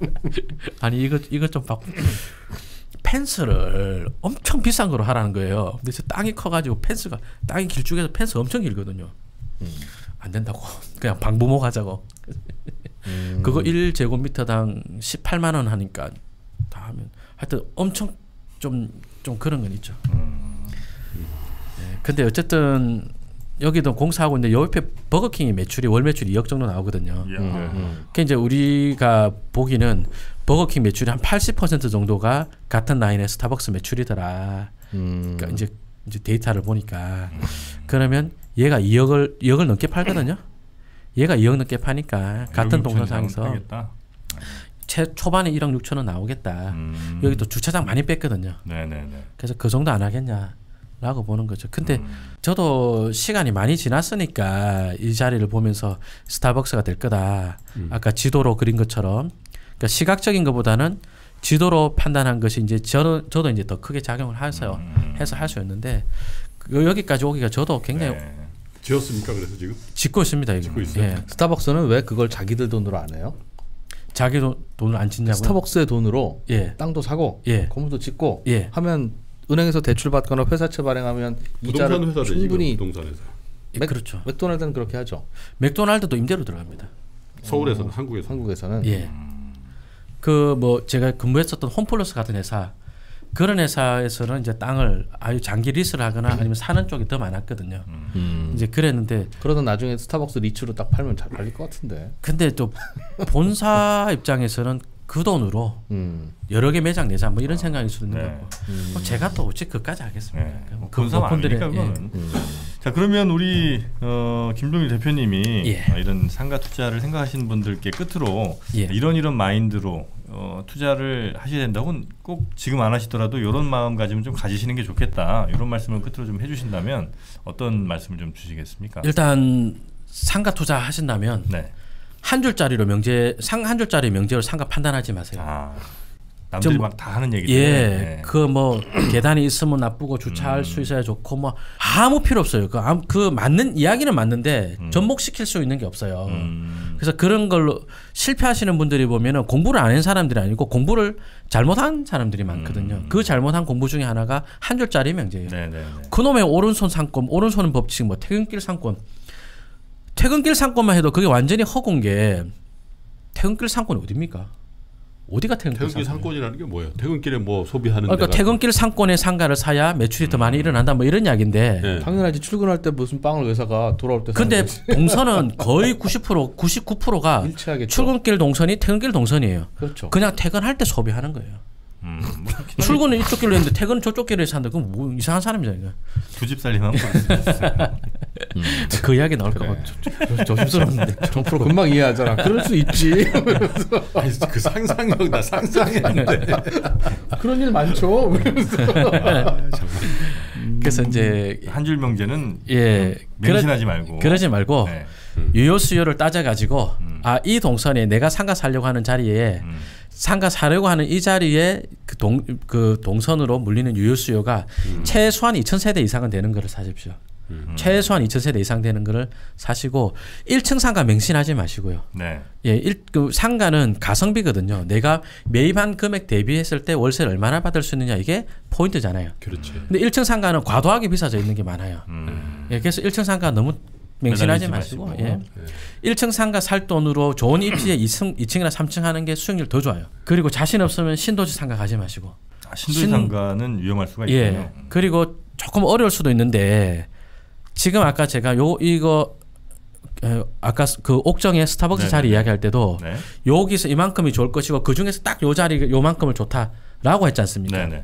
[SPEAKER 1] 아니 이거 이거 좀 바꾸. 펜스를 엄청 비싼 거로 하라는 거예요. 근데 저 땅이 커가지고 펜스가 땅이 길쭉해서 펜스 엄청 길거든요. 안 된다고 그냥 방부목 하자고.
[SPEAKER 3] 음.
[SPEAKER 1] 그거 일 제곱미터당 십팔만 원 하니까 다 하면 하여튼 엄청 좀 좀 그런 건 있죠. 네, 근데 어쨌든 여기도 공사하고 있는데 요 옆에 버거킹이 매출이 월 매출이 이억 정도 나오거든요.
[SPEAKER 2] 이야.
[SPEAKER 3] 음.
[SPEAKER 1] 그 이제 우리가 보기는 버거킹 매출이 한 팔십 퍼센트 정도가 같은 라인의 스타벅스 매출이더라.
[SPEAKER 3] 음.
[SPEAKER 1] 그러니까 이제 이제 데이터를 보니까 그러면 얘가 이억을 이억을 넘게 팔거든요. 얘가 이억 넘게 파니까 같은 동선상에서 최 초반에 일억 육천은 나오겠다. 음. 여기 또 주차장 많이 뺐거든요.
[SPEAKER 2] 네네네.
[SPEAKER 1] 그래서 그 정도 안 하겠냐라고 보는 거죠. 근데 음. 저도 시간이 많이 지났으니까 이 자리를 보면서 스타벅스가 될 거다. 음. 아까 지도로 그린 것처럼 그러니까 시각적인 것보다는 지도로 판단한 것이 이제 저는 저도 이제 더 크게 작용을 해서 음. 해서 할 수 있는데 여기까지 오기가 저도 굉장히 네.
[SPEAKER 4] 지었습니까? 그래서 지금
[SPEAKER 1] 짓고 있습니다. 여기.
[SPEAKER 4] 짓고 있어요.
[SPEAKER 1] 예.
[SPEAKER 3] 스타벅스는 왜 그걸 자기들 돈으로 안 해요?
[SPEAKER 1] 자기 돈, 돈을 안 짓냐고요?
[SPEAKER 3] 스타벅스의 돈으로
[SPEAKER 1] 예.
[SPEAKER 3] 땅도 사고
[SPEAKER 1] 예.
[SPEAKER 3] 건물도 짓고
[SPEAKER 1] 예.
[SPEAKER 3] 하면 은행에서 대출 받거나 회사채 발행하면 이자를 충분히
[SPEAKER 4] 부동산 회사.
[SPEAKER 1] 맥, 그렇죠.
[SPEAKER 3] 맥도날드는 그렇게 하죠.
[SPEAKER 1] 맥도날드도 임대로 들어갑니다.
[SPEAKER 4] 서울에서는 어, 한국에서
[SPEAKER 3] 한국에서는
[SPEAKER 1] 예. 그 뭐 제가 근무했었던 홈플러스 같은 회사 그런 회사에서는 이제 땅을 아주 장기 리스를 하거나 아니면 사는 쪽이 더 많았거든요. 음. 이제 그랬는데
[SPEAKER 3] 그러다 나중에 스타벅스 리츠로 딱 팔면 잘 팔릴 것 같은데.
[SPEAKER 1] 근데 또 본사 입장에서는 그 돈으로 음. 여러 개 매장 내자 뭐 이런 생각일 수도 있는 네. 거고. 음. 뭐 제가 또 어찌 그까지 하겠습니까? 네.
[SPEAKER 2] 뭐 본사 아니니까 그거는. 예. 음. 자 그러면 우리 어, 김종일 대표님이
[SPEAKER 1] 예.
[SPEAKER 2] 어, 이런 상가 투자를 생각하시는 분들께 끝으로
[SPEAKER 1] 예.
[SPEAKER 2] 이런 이런 마인드로 어, 투자를 하셔야 된다고는 꼭 지금 안 하시더라도 이런 마음가짐을 좀 가지시는 게 좋겠다. 이런 말씀을 끝으로 좀 해주신다면 어떤 말씀을 좀 주시겠습니까?
[SPEAKER 1] 일단 상가 투자 하신다면 네. 한 줄짜리로 명제 상 한 줄짜리 명제로 상가 판단하지 마세요.
[SPEAKER 2] 아, 남들이 막 다 하는 얘기들.
[SPEAKER 1] 예,
[SPEAKER 2] 네.
[SPEAKER 1] 그 뭐 계단이 있으면 나쁘고 주차할 음. 수 있어야 좋고 뭐 아무 필요 없어요. 그, 그 맞는 이야기는 맞는데 음. 접목시킬 수 있는 게 없어요. 음. 그래서 그런 걸로 실패하시는 분들이 보면은 공부를 안 한 사람들이 아니고 공부를 잘못한 사람들이 많거든요. 음. 그 잘못한 공부 중에 하나가 한 줄짜리 명제예요. 네네네. 그놈의 오른손 상권, 오른손 법칙, 뭐 퇴근길 상권. 퇴근길 상권만 해도 그게 완전히 허구인 게 퇴근길 상권이 어디입니까? 어디가 퇴근길,
[SPEAKER 4] 퇴근길 상권이라는 게 뭐예요? 퇴근길에 뭐 소비하는
[SPEAKER 1] 그러니까
[SPEAKER 4] 데가
[SPEAKER 1] 퇴근길 상권에 상가를 사야 매출이 음. 더 많이 일어난다 뭐 이런 이야기인데
[SPEAKER 3] 네. 당연하지. 출근할 때 무슨 빵을 회사가 돌아올 때
[SPEAKER 1] 근데 동선은 거의 구십 퍼센트 구십구 퍼센트가
[SPEAKER 3] 일치하겠죠.
[SPEAKER 1] 출근길 동선이 퇴근길 동선이에요.
[SPEAKER 3] 그렇죠.
[SPEAKER 1] 그냥 퇴근할 때 소비하는 거예요. 음, 출근은 이쪽 길로 했는데 퇴근은 저쪽 길로 해서 한다. 그럼 뭐 이상한 사람이잖아요.
[SPEAKER 2] 두 집 살림하면
[SPEAKER 1] 음. 그 이야기 나올까 봐 그래. 조심스러운데
[SPEAKER 3] 정프로 금방 이해하잖아. 그럴 수 있지.
[SPEAKER 4] 아니, 그 상상력 나 상상했는데
[SPEAKER 3] 그런 일 많죠.
[SPEAKER 2] 아,
[SPEAKER 1] 그래서 이제
[SPEAKER 2] 한 줄 명제는
[SPEAKER 1] 예
[SPEAKER 2] 맹신하지
[SPEAKER 1] 그러,
[SPEAKER 2] 말고
[SPEAKER 1] 그러지 말고 네. 음. 유효 수요를 따져 가지고
[SPEAKER 2] 음.
[SPEAKER 1] 아 이 동선에 내가 상가 사려고 하는 자리에 음. 상가 사려고 하는 이 자리에 그, 동, 그 동선으로 물리는 유효 수요가 음. 최소한 이천 세대 이상은 되는 거를 사십시오. 음. 최소한 이천 세대 이상 되는 거를 사시고 일 층 상가 맹신하지 마시고요.
[SPEAKER 2] 네.
[SPEAKER 1] 예, 일, 그 상가는 가성비거든요. 내가 매입한 금액 대비했을 때 월세를 얼마나 받을 수 있느냐 이게 포인트잖아요.
[SPEAKER 4] 그렇지.
[SPEAKER 1] 근데 일 층 상가는 과도하게 비싸져 있는 게 많아요. 음. 예, 그래서 일 층 상가 너무 맹신하지 마시고, 마시고. 예. 네. 일 층 상가 살 돈으로 좋은 입지에 이 층, 이 층이나 삼 층 하는 게 수익률 더 좋아요. 그리고 자신 없으면 신도시 상가 가지 마시고.
[SPEAKER 2] 아, 신도시 신, 상가는 위험할 수가 있군요.
[SPEAKER 1] 예. 그리고 조금 어려울 수도 있는데 지금 아까 제가 요 이거 에, 아까 그 옥정의 스타벅스 네네. 자리 이야기할 때도 네. 여기서 이만큼이 좋을 것이고 그 중에서 딱 요 자리 요만큼을 좋다라고 했지 않습니까?
[SPEAKER 2] 네네.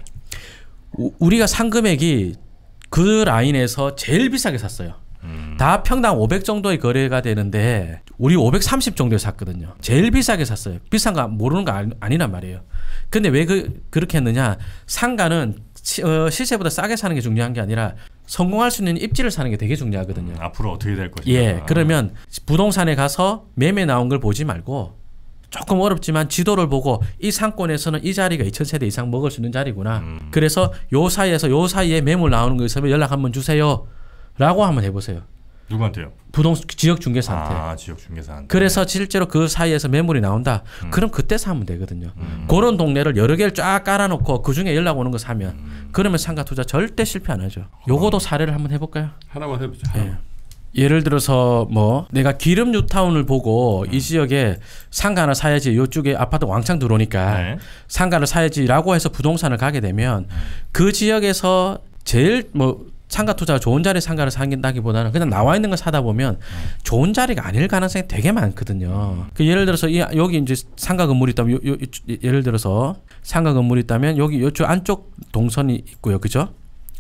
[SPEAKER 1] 우, 우리가 산 금액이 그 라인에서 제일 비싸게 샀어요. 음. 다 평당 오백 정도의 거래가 되는데 우리 오백삼십 정도에 샀거든요. 제일 비싸게 샀어요. 비싼 거 모르는 거 아니, 아니란 말이에요. 근데 왜 그, 그렇게 했느냐? 상가는 시, 어, 시세보다 싸게 사는 게 중요한 게 아니라 성공할 수 있는 입지를 사는 게 되게 중요하거든요.
[SPEAKER 2] 음, 앞으로 어떻게 될 것인가.
[SPEAKER 1] 예, 그러면 부동산에 가서 매매 나온 걸 보지 말고 조금 어렵지만 지도를 보고 이 상권에서는 이 자리가 이천 세대 이상 먹을 수 있는 자리구나. 음. 그래서 요 사이에서 요 사이에 매물 나오는 거 있으면 연락 한번 주세요. 라고 한번 해보세요.
[SPEAKER 2] 누구한테요?
[SPEAKER 1] 부동산 지역 중개사한테.
[SPEAKER 2] 아, 지역 중개사한테.
[SPEAKER 1] 그래서 실제로 그 사이에서 매물이 나온다. 음. 그럼 그때 사면 되거든요. 음. 그런 동네를 여러 개를 쫙 깔아놓고 그 중에 연락 오는 거 사면 음. 그러면 상가 투자 절대 실패 안 하죠. 요거도 사례를 한번 해볼까요?
[SPEAKER 4] 하나만 해보자.
[SPEAKER 1] 예. 예를 들어서 뭐 내가 기름 뉴타운을 보고 음. 이 지역에 상가 하나 사야지 이쪽에 아파트 왕창 들어오니까 네. 상가를 사야지라고 해서 부동산을 가게 되면 음. 그 지역에서 제일 뭐 상가 투자가 좋은 자리에 상가를 사긴다기보다는 그냥 나와 있는 걸 사다 보면 음. 좋은 자리가 아닐 가능성이 되게 많거든요. 그 예를 들어서 이, 여기 이제 상가 건물이 있다면 요, 요, 예를 들어서 상가 건물이 있다면 여기 이쪽 안쪽 동선이 있고요, 그죠?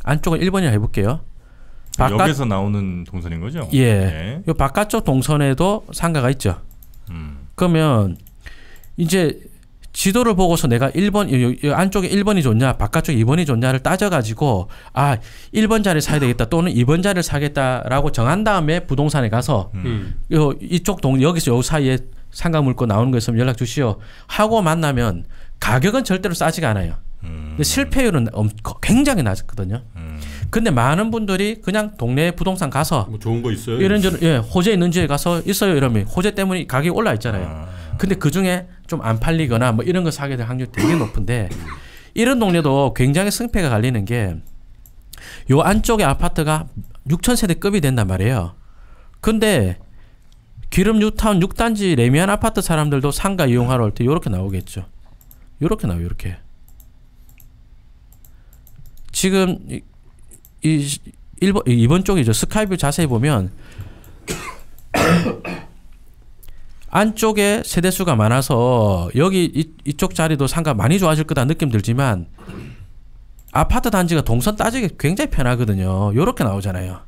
[SPEAKER 1] 안쪽은 일 번이라 해볼게요. 바깥,
[SPEAKER 2] 역에서 나오는 동선인 거죠?
[SPEAKER 1] 예.
[SPEAKER 2] 네.
[SPEAKER 1] 요 바깥쪽 동선에도 상가가 있죠.
[SPEAKER 2] 음.
[SPEAKER 1] 그러면 이제 지도를 보고서 내가 일 번 이, 이 안쪽에 일 번이 좋냐 바깥쪽에 이 번이 좋냐를 따져가지고 아 일 번 자리를 사야 되겠다 또는 이 번 자리를 사겠다라고 정한 다음에 부동산에 가서
[SPEAKER 4] 음.
[SPEAKER 1] 요 이쪽 동 여기서 요 사이에 상가 물건 나오는 거 있으면 연락 주시오 하고 만나면 가격은 절대로 싸지가 않아요.
[SPEAKER 2] 음.
[SPEAKER 1] 근데 실패율은 엄, 굉장히 낮거든요.
[SPEAKER 2] 음.
[SPEAKER 1] 근데 많은 분들이 그냥 동네 부동산 가서
[SPEAKER 4] 뭐 좋은 거 있어요?
[SPEAKER 1] 이런저런 예 호재 있는 지에 가서 있어요 이러면 호재 때문에 가격이 올라 있잖아요.
[SPEAKER 2] 아.
[SPEAKER 1] 근데 그 중에 좀 안 팔리거나 뭐 이런 거 사게 될 확률이 되게 높은데 이런 동네도 굉장히 승패가 갈리는 게 요 안쪽에 아파트가 육천 세대급이 된단 말이에요. 근데 기름 뉴타운 육 단지 레미안 아파트 사람들도 상가 이용하러 올 때 요렇게 나오겠죠. 요렇게 나와요. 요렇게. 지금 이, 이 일 번 이 번 쪽이죠. 스카이뷰 자세히 보면 안쪽에 세대수가 많아서 여기 이, 이쪽 자리도 상가 많이 좋아질 거다 느낌 들지만 아파트 단지가 동선 따지기 굉장히 편하거든요. 요렇게 나오잖아요.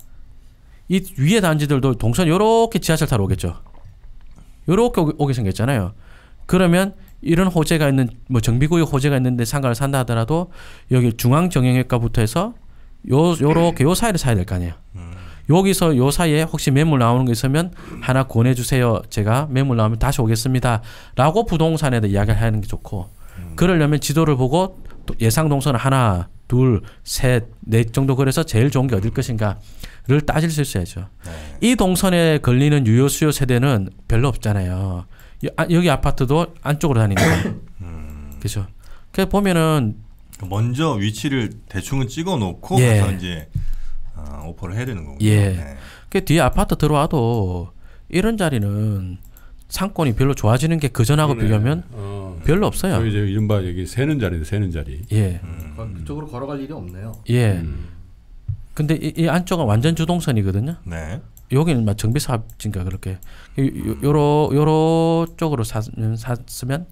[SPEAKER 1] 이 위에 단지들도 동선 요렇게 지하철 타러 오겠죠. 요렇게 오게, 오게 생겼잖아요. 그러면 이런 호재가 있는 뭐 정비구역 호재가 있는데 상가를 산다 하더라도 여기 중앙정형외과부터 해서 요 요렇게 요 사이를 사야 될 거 아니에요. 여기서 요 사이에 혹시 매물 나오는 거 있으면 하나 권해주세요. 제가 매물 나오면 다시 오겠습니다. 라고 부동산에다 이야기를 하는 게 좋고 음. 그러려면 지도를 보고 예상 동선을 하나, 둘, 셋, 넷 정도 그래서 제일 좋은 게 어딜 것인가를 따질 수 있어야죠. 네. 이 동선에 걸리는 유효 수요 세대는 별로 없잖아요. 여기 아파트도 안쪽으로 다니니까.
[SPEAKER 2] 음.
[SPEAKER 1] 그렇죠. 그래서 보면은
[SPEAKER 2] 먼저 위치를 대충은 찍어 놓고
[SPEAKER 1] 예.
[SPEAKER 2] 가서 이제 어, 오퍼를 해야 되는 거군요.
[SPEAKER 1] 예.
[SPEAKER 2] 네.
[SPEAKER 1] 그 뒤에 아파트 들어와도 이런 자리는 상권이 별로 좋아지는 게 그 전하고
[SPEAKER 4] 그러네.
[SPEAKER 1] 비교하면
[SPEAKER 4] 어.
[SPEAKER 1] 별로 없어요.
[SPEAKER 4] 저희 이제 이른바 여기 새는 자리인데 새는 자리.
[SPEAKER 1] 예.
[SPEAKER 3] 음. 그쪽으로 걸어갈 일이 없네요.
[SPEAKER 1] 예.
[SPEAKER 4] 음.
[SPEAKER 1] 근데 이, 이 안쪽은 완전 주동선이거든요.
[SPEAKER 2] 네.
[SPEAKER 1] 여기는 막 정비 사업인가 그렇게 요, 요, 요러 요러 쪽으로 샀으면 샀으면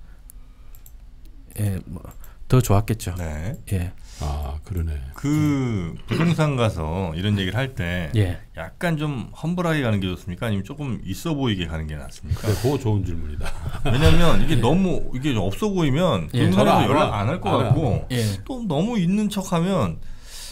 [SPEAKER 1] 예, 뭐 더 좋았겠죠.
[SPEAKER 2] 네.
[SPEAKER 1] 예.
[SPEAKER 4] 아 그러네.
[SPEAKER 2] 그 부동산 가서 이런 얘기를 할 때
[SPEAKER 1] 예.
[SPEAKER 2] 약간 좀 험블하게 가는 게 좋습니까? 아니면 조금 있어 보이게 가는 게 낫습니까?
[SPEAKER 4] 네, 그거 좋은 질문이다.
[SPEAKER 2] 왜냐면 이게 너무 이게 좀 없어 보이면
[SPEAKER 1] 예.
[SPEAKER 2] 부동산에서
[SPEAKER 4] 전화
[SPEAKER 2] 연락 안 할 것
[SPEAKER 4] 안
[SPEAKER 2] 같고
[SPEAKER 1] 예.
[SPEAKER 2] 또 너무 있는 척하면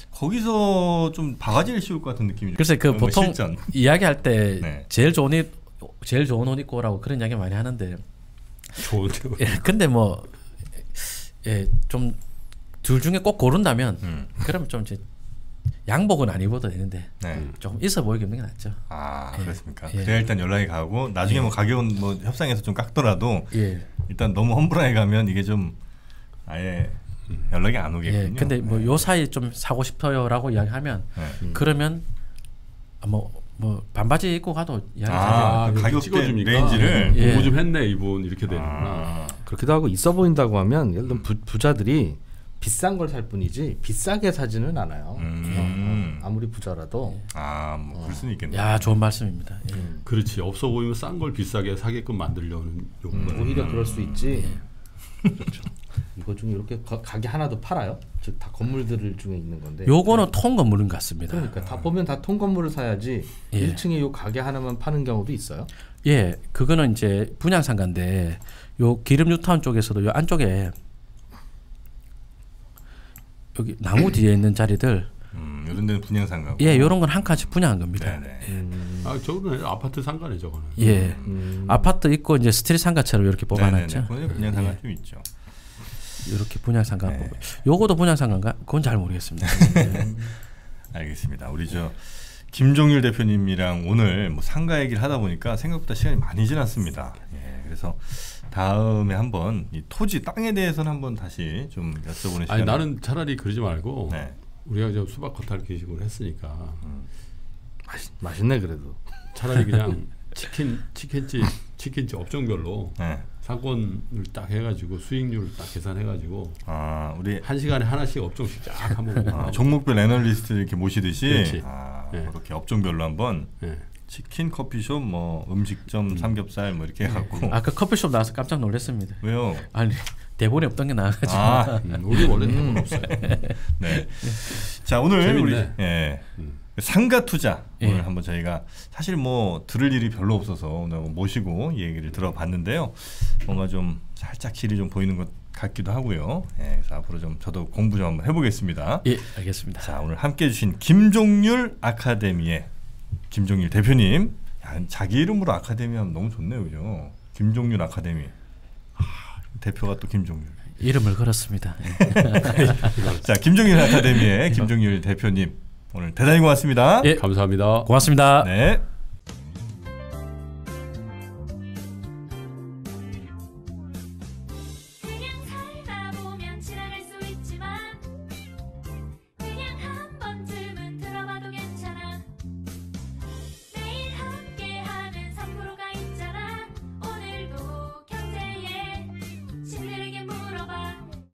[SPEAKER 2] 거기서 좀 바가지를 씌울 것 같은 느낌이.
[SPEAKER 1] 그래서 그
[SPEAKER 2] 뭐
[SPEAKER 1] 보통
[SPEAKER 2] 실전.
[SPEAKER 1] 이야기할 때
[SPEAKER 2] 네.
[SPEAKER 1] 제일 좋은 옷 제일 좋은 옷 입고 오라고 그런 이야기 많이 하는데
[SPEAKER 4] 좋은데.
[SPEAKER 1] 예, 근데 뭐 예, 좀 둘 중에 꼭 고른다면
[SPEAKER 2] 음.
[SPEAKER 1] 그러면 좀 이제 양복은 안 입어도 되는데
[SPEAKER 2] 네.
[SPEAKER 1] 조금 있어 보이게 입는 게 낫죠.
[SPEAKER 2] 아
[SPEAKER 1] 예.
[SPEAKER 2] 그렇습니까?
[SPEAKER 1] 예.
[SPEAKER 2] 그래야 일단 연락이 가고 나중에 뭐 가격은 뭐 협상해서 좀 깎더라도
[SPEAKER 1] 예.
[SPEAKER 2] 일단 너무 험블하게 가면 이게 좀 아예 연락이 안 오겠군요.
[SPEAKER 1] 예. 근데 뭐 요 사이 좀 사고 싶어요라고 이야기하면
[SPEAKER 2] 네.
[SPEAKER 1] 그러면 뭐 뭐 반바지 입고 가도 이야기
[SPEAKER 2] 아,
[SPEAKER 1] 잘 해요.
[SPEAKER 2] 그 가격대
[SPEAKER 4] 찍어주니까
[SPEAKER 2] 레인지를?
[SPEAKER 1] 예.
[SPEAKER 4] 공부 좀 했네 이분 이렇게 되는구나.
[SPEAKER 2] 아,
[SPEAKER 3] 그렇기도 하고 있어 보인다고 하면 예를 들면 부, 부자들이 비싼 걸 살 뿐이지 비싸게 사지는 않아요.
[SPEAKER 2] 음.
[SPEAKER 3] 어, 아무리 부자라도.
[SPEAKER 2] 아, 뭐 그럴 수는 있겠네요.
[SPEAKER 1] 야, 좋은 말씀입니다. 예.
[SPEAKER 4] 그렇지 없어 보이면 싼 걸 비싸게 사게끔 만들려는 욕구.
[SPEAKER 3] 음, 오히려 그럴 수 있지. 그렇죠. 이거 중에 이렇게 가, 가게 하나도 팔아요. 즉 다 건물들 중에 있는 건데.
[SPEAKER 1] 요거는 통 건물인 것 같습니다.
[SPEAKER 3] 그러니까 다 보면 다 통 건물을 사야지.
[SPEAKER 1] 예.
[SPEAKER 3] 일 층에 요 가게 하나만 파는 경우도 있어요.
[SPEAKER 1] 예, 그거는 이제 분양상가인데 요 기름 뉴타운 쪽에서도 요 안쪽에 여기 나무 뒤에 있는 자리들
[SPEAKER 2] 음, 이런 데는 분양상가고.
[SPEAKER 1] 예, 요런 건 한 칸씩 분양한 겁니다.
[SPEAKER 2] 네네.
[SPEAKER 3] 음,
[SPEAKER 4] 아 저거는 아파트 상가네 저거는.
[SPEAKER 1] 예,
[SPEAKER 3] 음,
[SPEAKER 1] 아파트 있고 이제 스트릿 상가처럼 이렇게 뽑아놨죠.
[SPEAKER 2] 네네네. 분양상가 좀 있죠.
[SPEAKER 1] 이렇게 분양상가
[SPEAKER 2] 네.
[SPEAKER 1] 뽑아. 요거도 분양상가인가? 그건 잘 모르겠습니다. 예.
[SPEAKER 2] 알겠습니다. 우리 저 김종률 대표님이랑 오늘 뭐 상가 얘기를 하다 보니까 생각보다 시간이 많이 지났습니다. 예, 그래서 다음에 한번 이 토지 땅에 대해서는 한번 다시 좀 여쭤보는 시간.
[SPEAKER 4] 아니 나는 차라리 그러지 말고
[SPEAKER 2] 네.
[SPEAKER 4] 우리가 저 수박 겉핥기 기식으로 했으니까
[SPEAKER 3] 맛있, 맛있네 그래도.
[SPEAKER 4] 차라리 그냥 치킨 치킨집 치킨집 업종별로
[SPEAKER 2] 네.
[SPEAKER 4] 상권을 딱 해가지고 수익률을 딱 계산해가지고
[SPEAKER 2] 아, 우리
[SPEAKER 4] 한 시간에 하나씩 업종씩 쫙 한번 보고
[SPEAKER 2] 아, 종목별 애널리스트 이렇게 모시듯이
[SPEAKER 4] 그렇지.
[SPEAKER 2] 아,
[SPEAKER 4] 네.
[SPEAKER 2] 그렇게 업종별로 한번
[SPEAKER 4] 네.
[SPEAKER 2] 치킨, 커피숍, 뭐 음식점, 삼겹살 뭐 이렇게 해갖고
[SPEAKER 1] 아까 커피숍 나와서 깜짝 놀랐습니다.
[SPEAKER 2] 왜요?
[SPEAKER 1] 아니 대본이 없던 게 나아가지고.
[SPEAKER 2] 아,
[SPEAKER 4] 음, 우리 원래 대본 없어요.
[SPEAKER 2] 네. 자 오늘
[SPEAKER 4] 재밌네.
[SPEAKER 2] 우리 예.
[SPEAKER 4] 음.
[SPEAKER 2] 상가 투자
[SPEAKER 1] 예.
[SPEAKER 2] 오늘 한번 저희가 사실 뭐 들을 일이 별로 없어서 오늘 모시고 이 얘기를 들어봤는데요. 뭔가 좀 살짝 길이 좀 보이는 것 같기도 하고요. 예, 그래서 앞으로 좀 저도 공부 좀 한번 해보겠습니다.
[SPEAKER 1] 예, 알겠습니다.
[SPEAKER 2] 자 오늘 함께해 주신 김종률 아카데미의 김종률 대표님. 야, 자기 이름으로 아카데미 하면 너무 좋네요, 그죠? 김종률 아카데미. 하, 대표가 또 김종률.
[SPEAKER 1] 이름을 걸었습니다.
[SPEAKER 2] 자 김종률 아카데미의 김종률 대표님 오늘 대단히 고맙습니다.
[SPEAKER 1] 예,
[SPEAKER 4] 감사합니다.
[SPEAKER 1] 고맙습니다.
[SPEAKER 2] 네.